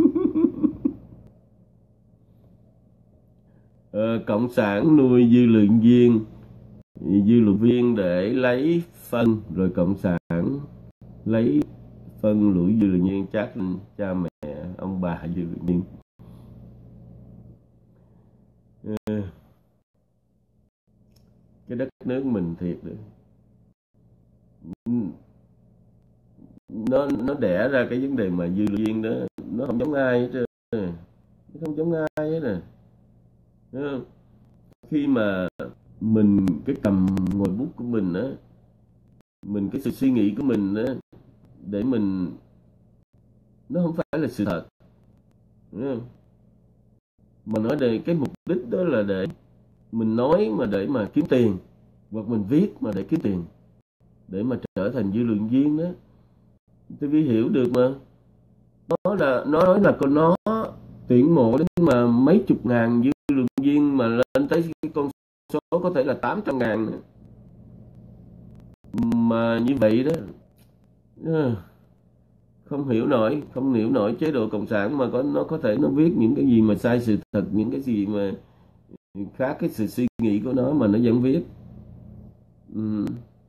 Ờ, Cộng sản nuôi dư luận viên dư luận viên để lấy phân, rồi Cộng sản lấy phân lũi dư luận viên chát lên cha mẹ ông bà dư luận viên. Ờ, cái đất nước mình thiệt được, nó nó đẻ ra cái vấn đề mà dư luận viên đó nó không giống ai hết trơn, nó không giống ai hết nè. Khi mà mình cái cầm ngòi bút của mình á, mình cái sự suy nghĩ của mình á, để mình nó không phải là sự thật, đúng không? Mà nói về cái mục đích đó là để mình nói mà để mà kiếm tiền, hoặc mình viết mà để kiếm tiền, để mà trở thành dư luận viên đó, tôi vi hiểu được mà. Nó là nó nói là con nó tuyển mộ đến mà mấy chục ngàn dư luận viên, mà lên tới cái con số có thể là tám trăm ngàn nữa. Mà như vậy đó, không hiểu nổi, không hiểu nổi chế độ cộng sản mà có nó có thể nó viết những cái gì mà sai sự thật, những cái gì mà khác cái sự suy nghĩ của nó mà nó vẫn viết. Ừ.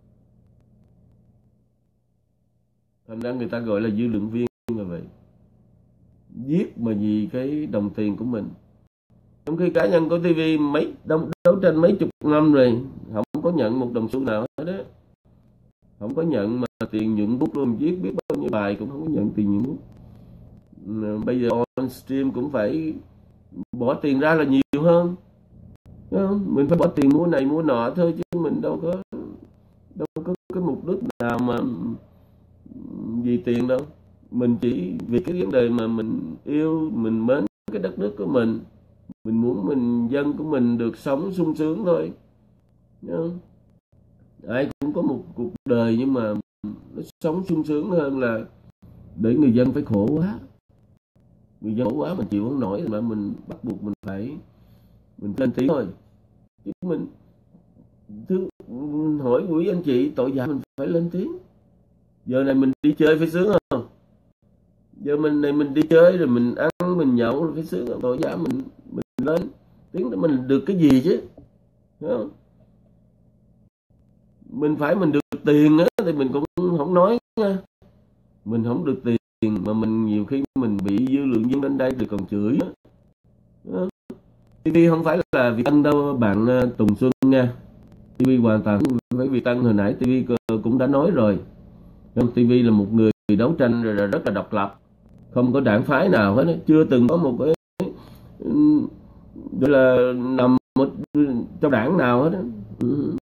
Thành ra người ta gọi là dư luận viên là vậy, viết mà vì cái đồng tiền của mình. Trong khi cá nhân của ti vi mấy đấu, đấu tranh mấy chục năm rồi không có nhận một đồng xu nào hết đó, không có nhận mà tiền nhuận bút luôn, viết biết bao nhiêu bài cũng không có nhận tiền nhuận bút. Ừ, bây giờ on stream cũng phải bỏ tiền ra là nhiều hơn, đúng không? Mình phải bỏ tiền mua này mua nọ thôi, chứ mình đâu có đâu có cái mục đích nào mà vì tiền đâu. Mình chỉ vì cái vấn đề mà mình yêu, mình mến cái đất nước của mình, mình muốn mình dân của mình được sống sung sướng thôi, đúng không? Ai cũng có một cuộc đời, nhưng mà nó sống sung sướng hơn là để người dân phải khổ quá. Người dân khổ quá mà chịu không nổi, mà mình bắt buộc mình phải mình lên tiếng thôi. Chứ mình thứ hỏi quý anh chị tội giả mình phải lên tiếng. Giờ này mình đi chơi phải sướng không? Giờ mình này mình đi chơi rồi mình ăn mình nhậu rồi phải sướng không? Tội giả mình mình lên tiếng để mình được cái gì chứ, đúng không? Mình phải mình được tiền á thì mình cũng không nói nha. Mình không được tiền mà mình nhiều khi mình bị dư luận dân đến đây rồi còn chửi á. ti vi không phải là Việt Tân đâu bạn Tùng Xuân nha. ti vi hoàn toàn với Việt Tân, hồi nãy ti vi cũng đã nói rồi. ti vi là một người đấu tranh rồi là rất là độc lập, không có đảng phái nào hết, chưa từng có một cái gọi là nằm một trong đảng nào hết. Ừ.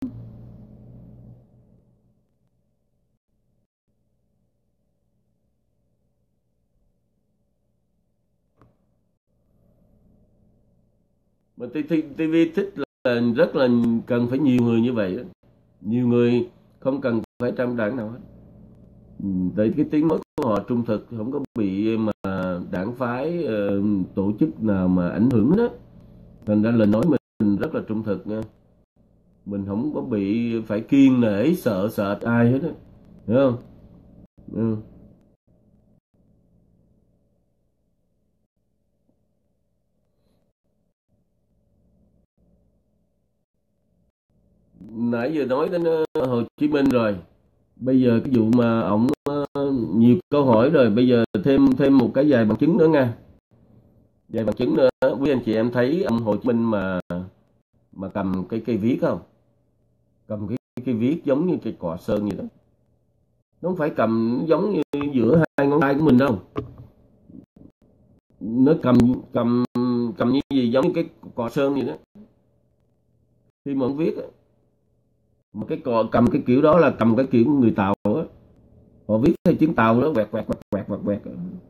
Mà ti vi thích là rất là cần phải nhiều người như vậy đó. Nhiều người, không cần phải trong đảng nào hết. Tại cái tiếng nói của họ trung thực, không có bị mà đảng phái, uh, tổ chức nào mà ảnh hưởng đó. Thành ra lời nói mình rất là trung thực nha. Mình không có bị phải kiêng nể sợ sợ ai hết á, hiểu không? Ừ. Nãy giờ nói đến uh, Hồ Chí Minh rồi. Bây giờ cái vụ mà ổng uh, nhiều câu hỏi rồi, bây giờ thêm thêm một cái vài bằng chứng nữa nha. Vài bằng chứng nữa, quý anh chị em thấy ông Hồ Chí Minh mà mà cầm cái cây viết không? Cầm cái cây viết giống như cây cọ sơn vậy đó. Nó không phải cầm giống như giữa hai ngón tay của mình đâu. Nó cầm cầm cầm như gì giống như cái cọ sơn vậy đó. Khi mà ông viết á, mà cái cọ cầm cái kiểu đó là cầm cái kiểu người Tàu á. Họ viết theo tiếng Tàu đó, quẹt quẹt quẹt quẹt quẹt quẹt.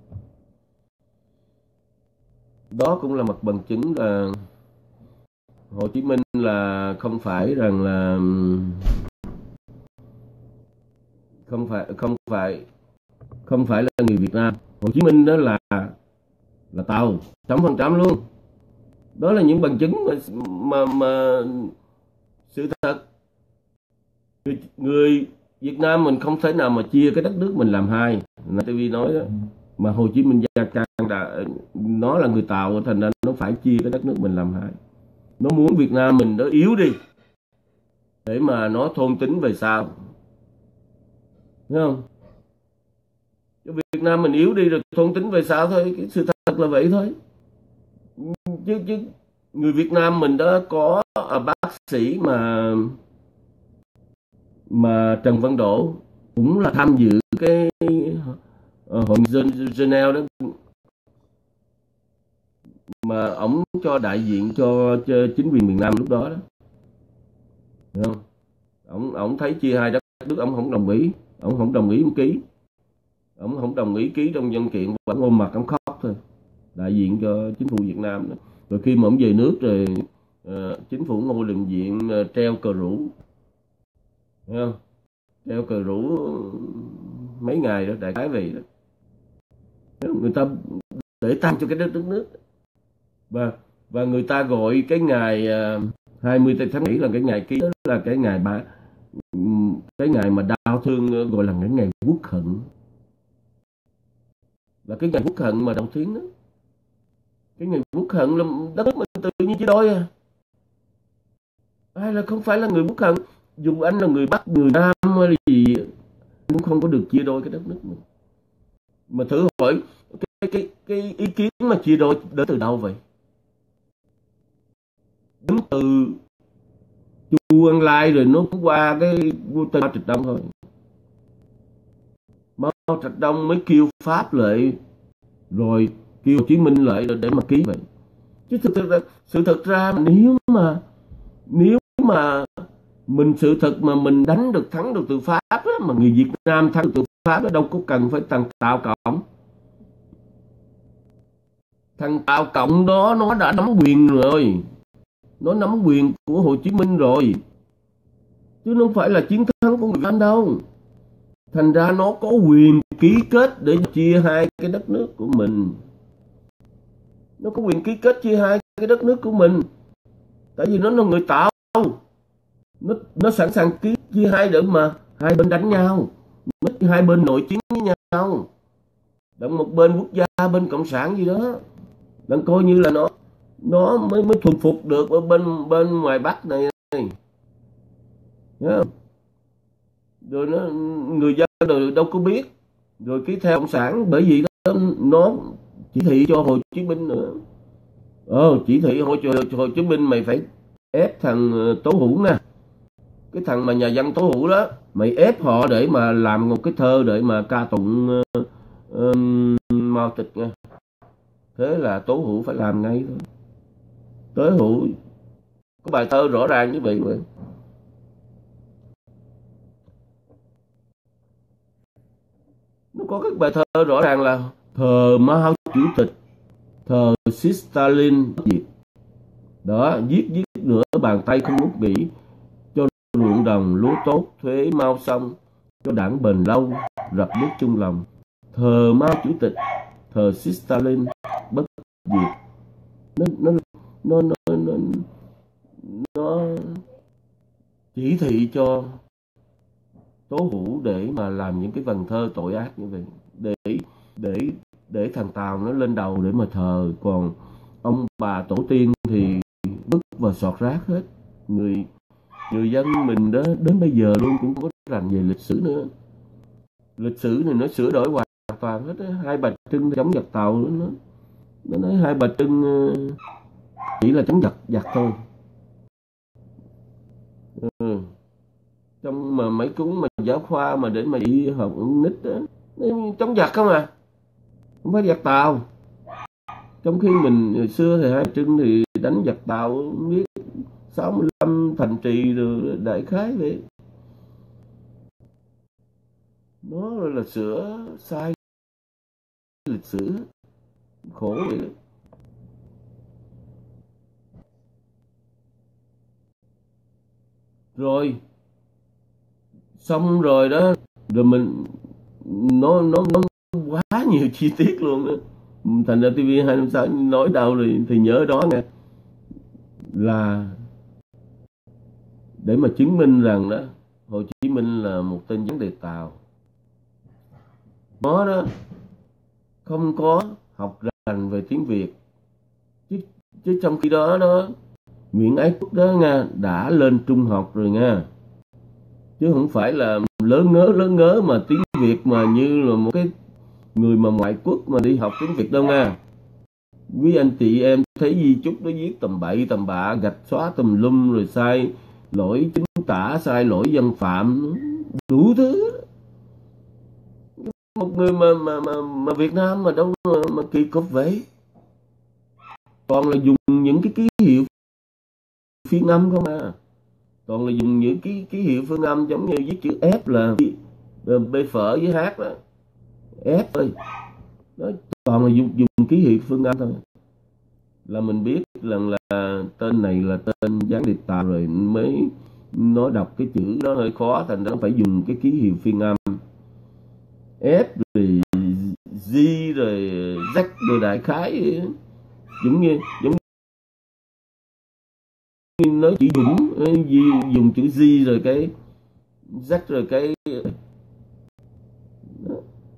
Đó cũng là một bằng chứng là Hồ Chí Minh là không phải rằng là không phải không phải không phải là người Việt Nam. Hồ Chí Minh đó là là Tàu trăm phần trăm luôn. Đó là những bằng chứng mà mà, mà sự thật. Người, người Việt Nam mình không thể nào mà chia cái đất nước mình làm hai. Là ti vi nói đó. Mà Hồ Chí Minh Gia Cang đã nó là người Tàu, thành ra nó phải chia cái đất nước mình làm hai. Nó muốn Việt Nam mình nó yếu đi để mà nó thôn tính về sau, thấy không? Cho Việt Nam mình yếu đi rồi thôn tính về sau thôi, cái sự thật là vậy thôi. Chứ chứ người Việt Nam mình đó có à, bác sĩ mà mà Trần Văn Đỗ cũng là tham dự cái uh, hội Geneva đó, mà ổng cho đại diện cho, cho chính quyền miền Nam lúc đó đó, hiểu không? Ổng ổng thấy chia hai đất nước, ổng không đồng ý, ổng không đồng ý ký, ổng không đồng ý ký trong văn kiện, và ôm mặt ổng khóc thôi, đại diện cho chính phủ Việt Nam đó. Rồi khi mà ổng về nước rồi uh, chính phủ Ngô Đình Diệm uh, treo cờ rủ, hiểu không? Treo cờ rủ mấy ngày đó, đại khái về đó, người ta để tăng cho cái đất nước. Và và người ta gọi cái ngày uh, hai mươi tháng bảy là cái ngày ký, đó là cái ngày ba cái ngày mà đau thương, gọi là cái ngày quốc hận, là cái ngày quốc hận mà đầu tiên đó. Cái ngày quốc hận là đất nước mình tự nhiên chia đôi à. Ai là không phải là người quốc hận, dù anh là người Bắc, người Nam hay gì cũng không có được chia đôi cái đất nước mình. Mà thử hỏi cái cái cái ý kiến mà chia đôi đến từ đâu vậy? Đến từ Chu Ân Lai, rồi nó cũng qua cái tên Mao Trạch Đông thôi. Mao Trạch Đông mới kêu Pháp lại, rồi kêu Hồ Chí Minh lại để mà ký vậy. Chứ thực thực ra, sự thật ra nếu mà nếu mà mình sự thật mà mình đánh được, thắng được từ Pháp á, mà người Việt Nam thắng được từ Pháp á, đâu có cần phải thằng Tàu Cộng. Thằng Tàu Cộng đó nó đã nắm quyền rồi, nó nắm quyền của Hồ Chí Minh rồi, chứ không phải là chiến thắng của người Việt Nam đâu. Thành ra nó có quyền ký kết để chia hai cái đất nước của mình. Nó có quyền ký kết chia hai cái đất nước của mình, tại vì nó là người Tàu. Nó, nó sẵn sàng ký chia hai để mà hai bên đánh nhau, hai bên nội chiến với nhau, đặng một bên quốc gia, bên cộng sản gì đó, đặng coi như là nó nó mới mới thuần phục được ở bên bên ngoài Bắc này, này. Yeah. Rồi nó người dân rồi đâu có biết, rồi ký theo cộng sản, bởi vì đó, nó chỉ thị cho Hồ Chí Minh nữa. Ờ, chỉ thị Hồ, Hồ Chí Minh mày phải ép thằng Tố Hữu nè, cái thằng mà nhà văn Tố Hữu đó, mày ép họ để mà làm một cái thơ để mà ca tụng uh, uh, Mao Trạch nha. Thế là Tố Hữu phải làm ngay thôi. Tố Hữu có bài thơ rõ ràng như vậy mà. Nó có cái bài thơ rõ ràng là thờ Mao Chủ tịch, thờ Stalin diệt. Đó, giết giết nửa bàn tay không ngút nghỉ, cho ruộng đồng lúa tốt, thuế mau xong, cho đảng bền lâu, rập nước chung lòng. Thờ Mao Chủ tịch, thờ Stalin bất diệt. Nó nó nó nó nó, nó chỉ thị cho Tố Hữu để mà làm những cái vần thơ tội ác như vậy, để để để thằng Tàu nó lên đầu để mà thờ, còn ông bà tổ tiên thì vứt vào sọt rác hết. Người người dân mình đó đến bây giờ luôn cũng có rành về lịch sử nữa. Lịch sử này nó sửa đổi hoàn toàn hết á. Hai Bà Trưng chống giặc Tàu, nó nó nói Hai Bà Trưng chỉ là chống giặc giặc thôi. Ừ. Trong mà mấy cuốn mà giáo khoa mà để mà đi học nít á, chống giặc không à, không phải giặc Tàu. Trong khi mình hồi xưa thì Hai Bà Trưng thì đánh giặc Tàu biết sáu mươi lăm thành trì rồi đại khái vậy. Nó là sửa sai lịch sử, khổ vậy đó. Rồi xong rồi đó, rồi mình nó nó nó quá nhiều chi tiết luôn đó. Thành ra ti vi hai năm sáu nói đâu rồi thì nhớ đó nghe, là để mà chứng minh rằng đó Hồ Chí Minh là một tên gián điệp Tàu. Nó đó không có học rành về tiếng Việt, chứ, chứ trong khi đó đó Nguyễn Ái Quốc đó nha đã lên trung học rồi nha, chứ không phải là lớn ngớ lớn ngớ mà tiếng Việt mà như là một cái người mà ngoại quốc mà đi học tiếng Việt đâu nha. Quý anh chị em thấy di chúc nó viết tầm bậy tầm bạ, gạch xóa tùm lum, rồi sai lỗi chính tả, sai lỗi dân phạm, đủ thứ. Một người mà mà mà, mà Việt Nam mà đâu mà, mà kỳ cục vậy, toàn là dùng những cái ký hiệu phiên âm không à, toàn là dùng những cái ký hiệu phiên âm giống như viết chữ F là B phở với H đó, F thôi đó, toàn là dùng dùng ký hiệu phiên âm thôi, là mình biết rằng là tên này là tên gián điệp Tàu rồi. Mới nói đọc cái chữ đó hơi khó, thành ra phải dùng cái ký hiệu phiên âm F rồi G rồi Z rồi đại khái giống như giống như nói chữ Dũng dùng chữ G rồi cái Z rồi cái đó,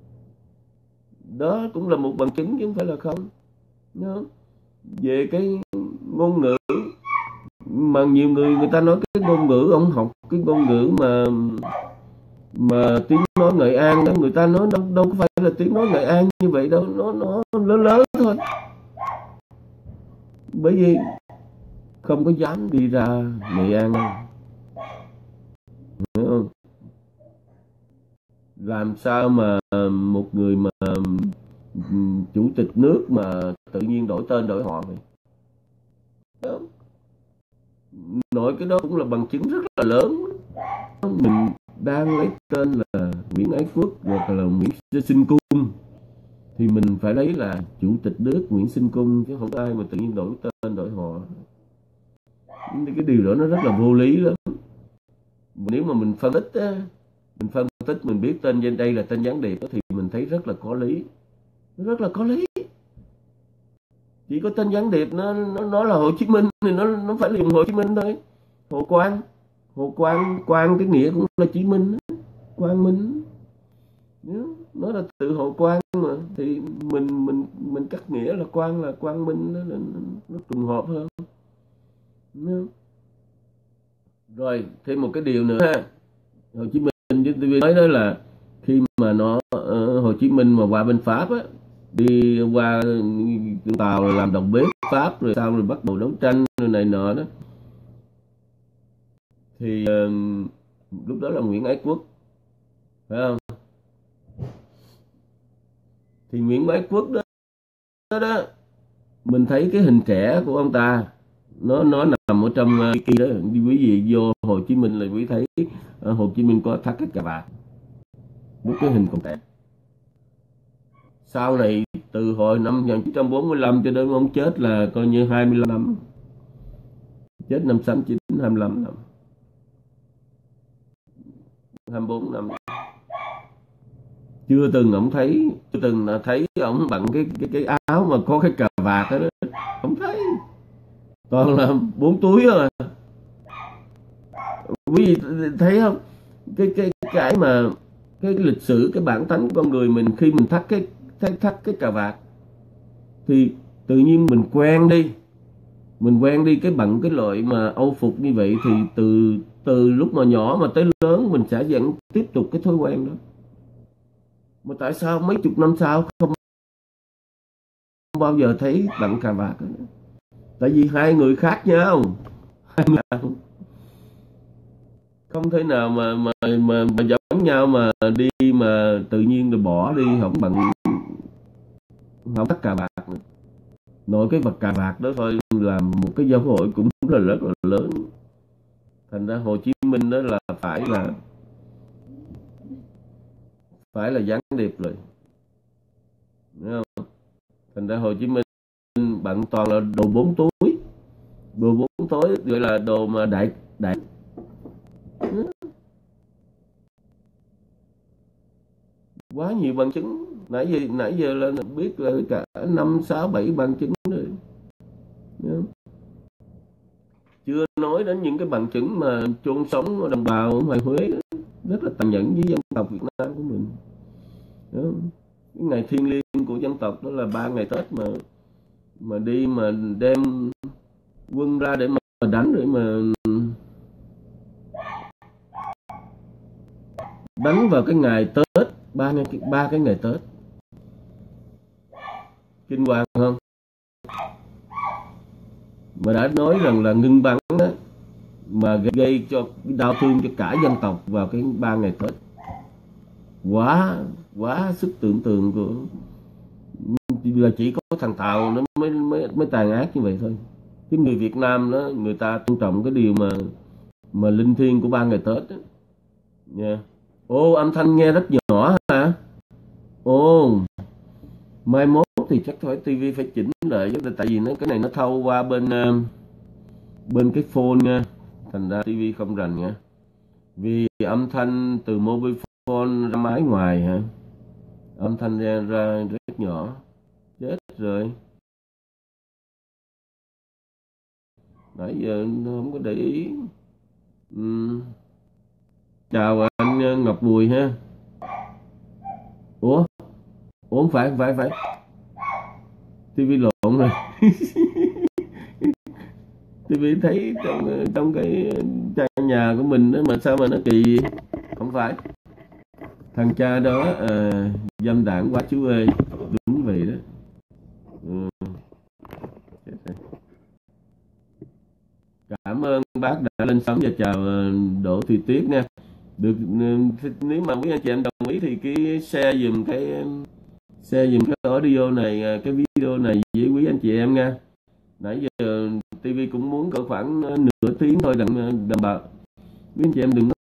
đó cũng là một bằng chứng chứ không phải là không. Đó. Về cái ngôn ngữ mà nhiều người người ta nói cái ngôn ngữ, ông học cái ngôn ngữ mà mà tiếng nói Nghệ An đó, người ta nói đâu, đâu có phải là tiếng nói Nghệ An như vậy đâu, nó nó lớn lớn thôi, bởi vì không có dám đi ra Nghệ An đâu. Hiểu không? Làm sao mà một người mà chủ tịch nước mà tự nhiên đổi tên đổi họ vậy? Đó. Nói cái đó cũng là bằng chứng rất là lớn. Mình đang lấy tên là Nguyễn Ái Quốc hoặc là Nguyễn Sinh Cung thì mình phải lấy là chủ tịch nước Nguyễn Sinh Cung, chứ không có ai mà tự nhiên đổi tên đổi họ. Cái điều đó nó rất là vô lý lắm. Nếu mà mình phân tích á, mình phân tích mình biết tên trên đây là tên gián điệp thì mình thấy rất là có lý, rất là có lý. Chỉ có tên gián điệp nó nó, nó là Hồ Chí Minh thì nó nó phải là dùng Hồ Chí Minh thôi. Hồ Quang, Hồ Quang, Quang cái nghĩa cũng là Chí Minh, Quang Minh. Nó là tự Hồ Quang mà, thì mình mình mình cắt nghĩa là Quang là Quang Minh, nó nó, nó trùng hợp hơn. Rồi thêm một cái điều nữa ha, Hồ Chí Minh với ti vi nói đó là khi mà nó uh, Hồ Chí Minh mà qua bên Pháp á, đi qua Tàu rồi làm đầu bếp Pháp rồi sau rồi bắt đầu đấu tranh rồi này nọ đó, thì uh, lúc đó là Nguyễn Ái Quốc, phải không? Thì Nguyễn Ái Quốc đó, đó, đó mình thấy cái hình trẻ của ông ta nó nó nằm ở trong uh, kia đó. Quý vị vô Hồ Chí Minh là quý thấy uh, Hồ Chí Minh có thắt cái cà vạt, lúc cái hình còn trẻ. Sau này từ hồi năm một nghìn chín trăm bốn mươi lăm cho đến ông chết là coi như hai mươi lăm năm, chết năm sáu chín, hai mươi lăm năm, hai mươi bốn năm. Chưa từng ổng thấy, chưa từng là thấy ổng bận cái cái cái áo mà có cái cà vạt đó, đó. Không thấy, toàn là bốn túi rồi. Quý vị thấy không, cái cái cái mà cái lịch sử, cái bản tánh của con người mình, khi mình thắt cái thắt, thắt cái cà vạt thì tự nhiên mình quen đi, mình quen đi cái bận cái loại mà âu phục như vậy, thì từ từ lúc mà nhỏ mà tới lớn mình sẽ vẫn tiếp tục cái thói quen đó. Mà tại sao mấy chục năm sau không bao giờ thấy bận cà vạt đó? Tại vì hai người khác nhau, hai người không thể nào mà mà mà, mà giống nhau mà đi mà tự nhiên rồi bỏ đi không bận, không thắt cà vạt nữa. Nội cái vật cà vạt đó thôi làm một cái dấu hội cũng là rất là lớn. Thành ra Hồ Chí Minh đó là phải là phải là gián điệp rồi, đúng không? Thành ra Hồ Chí Minh bận toàn là đồ bốn túi, đồ bốn túi gọi là đồ mà đại đại quá nhiều bằng chứng. Nãy giờ nãy giờ là biết là cả năm sáu bảy bằng chứng rồi, chưa nói đến những cái bằng chứng mà chôn sống đồng bào ngoài Huế đó, rất là tàn nhẫn với dân tộc Việt Nam của mình đó. Cái ngày thiêng liêng của dân tộc đó là ba ngày Tết mà mà đi mà đem quân ra để mà đánh, để mà đánh vào cái ngày Tết, ba ngày ba cái ngày Tết, kinh hoàng không? Mà đã nói rằng là ngưng bắn đó, mà gây cho đau thương cho cả dân tộc vào cái ba ngày Tết, quá quá sức tưởng tượng của là chỉ có thằng Tàu nó mới mới mới tàn ác như vậy thôi. Cái người Việt Nam đó, người ta tôn trọng cái điều mà mà linh thiêng của ba ngày Tết đó. Yeah. Ô, âm thanh nghe rất nhỏ hả? Ồ, mai mốt thì chắc phải tivi phải chỉnh lại, tại vì nó cái này nó thâu qua bên bên cái phone nha, thành ra tivi không rành nha. Vì âm thanh từ mobile phone ra máy ngoài hả, âm thanh ra, ra rất nhỏ, chết rồi. Nãy giờ không có để ý. uhm. Chào anh Ngọc Bùi ha. Ủa Ủa không phải không phải phải tivi lộn rồi. Tivi thấy trong, trong cái trang nhà của mình đó mà sao mà nó kỳ. Không phải thằng cha đó à, dâm đảng quá chú ơi, đúng vậy đó. ừ. Cảm ơn bác đã lên sóng và chào Đỗ Thị Tuyết nha. Được, nếu mà quý anh chị em đồng ý thì cái share dùm cái share dùm cái audio này, cái video này với quý anh chị em nha. Nãy giờ tivi cũng muốn cỡ khoảng nửa tiếng thôi, đặng đồng bào quý anh chị em đừng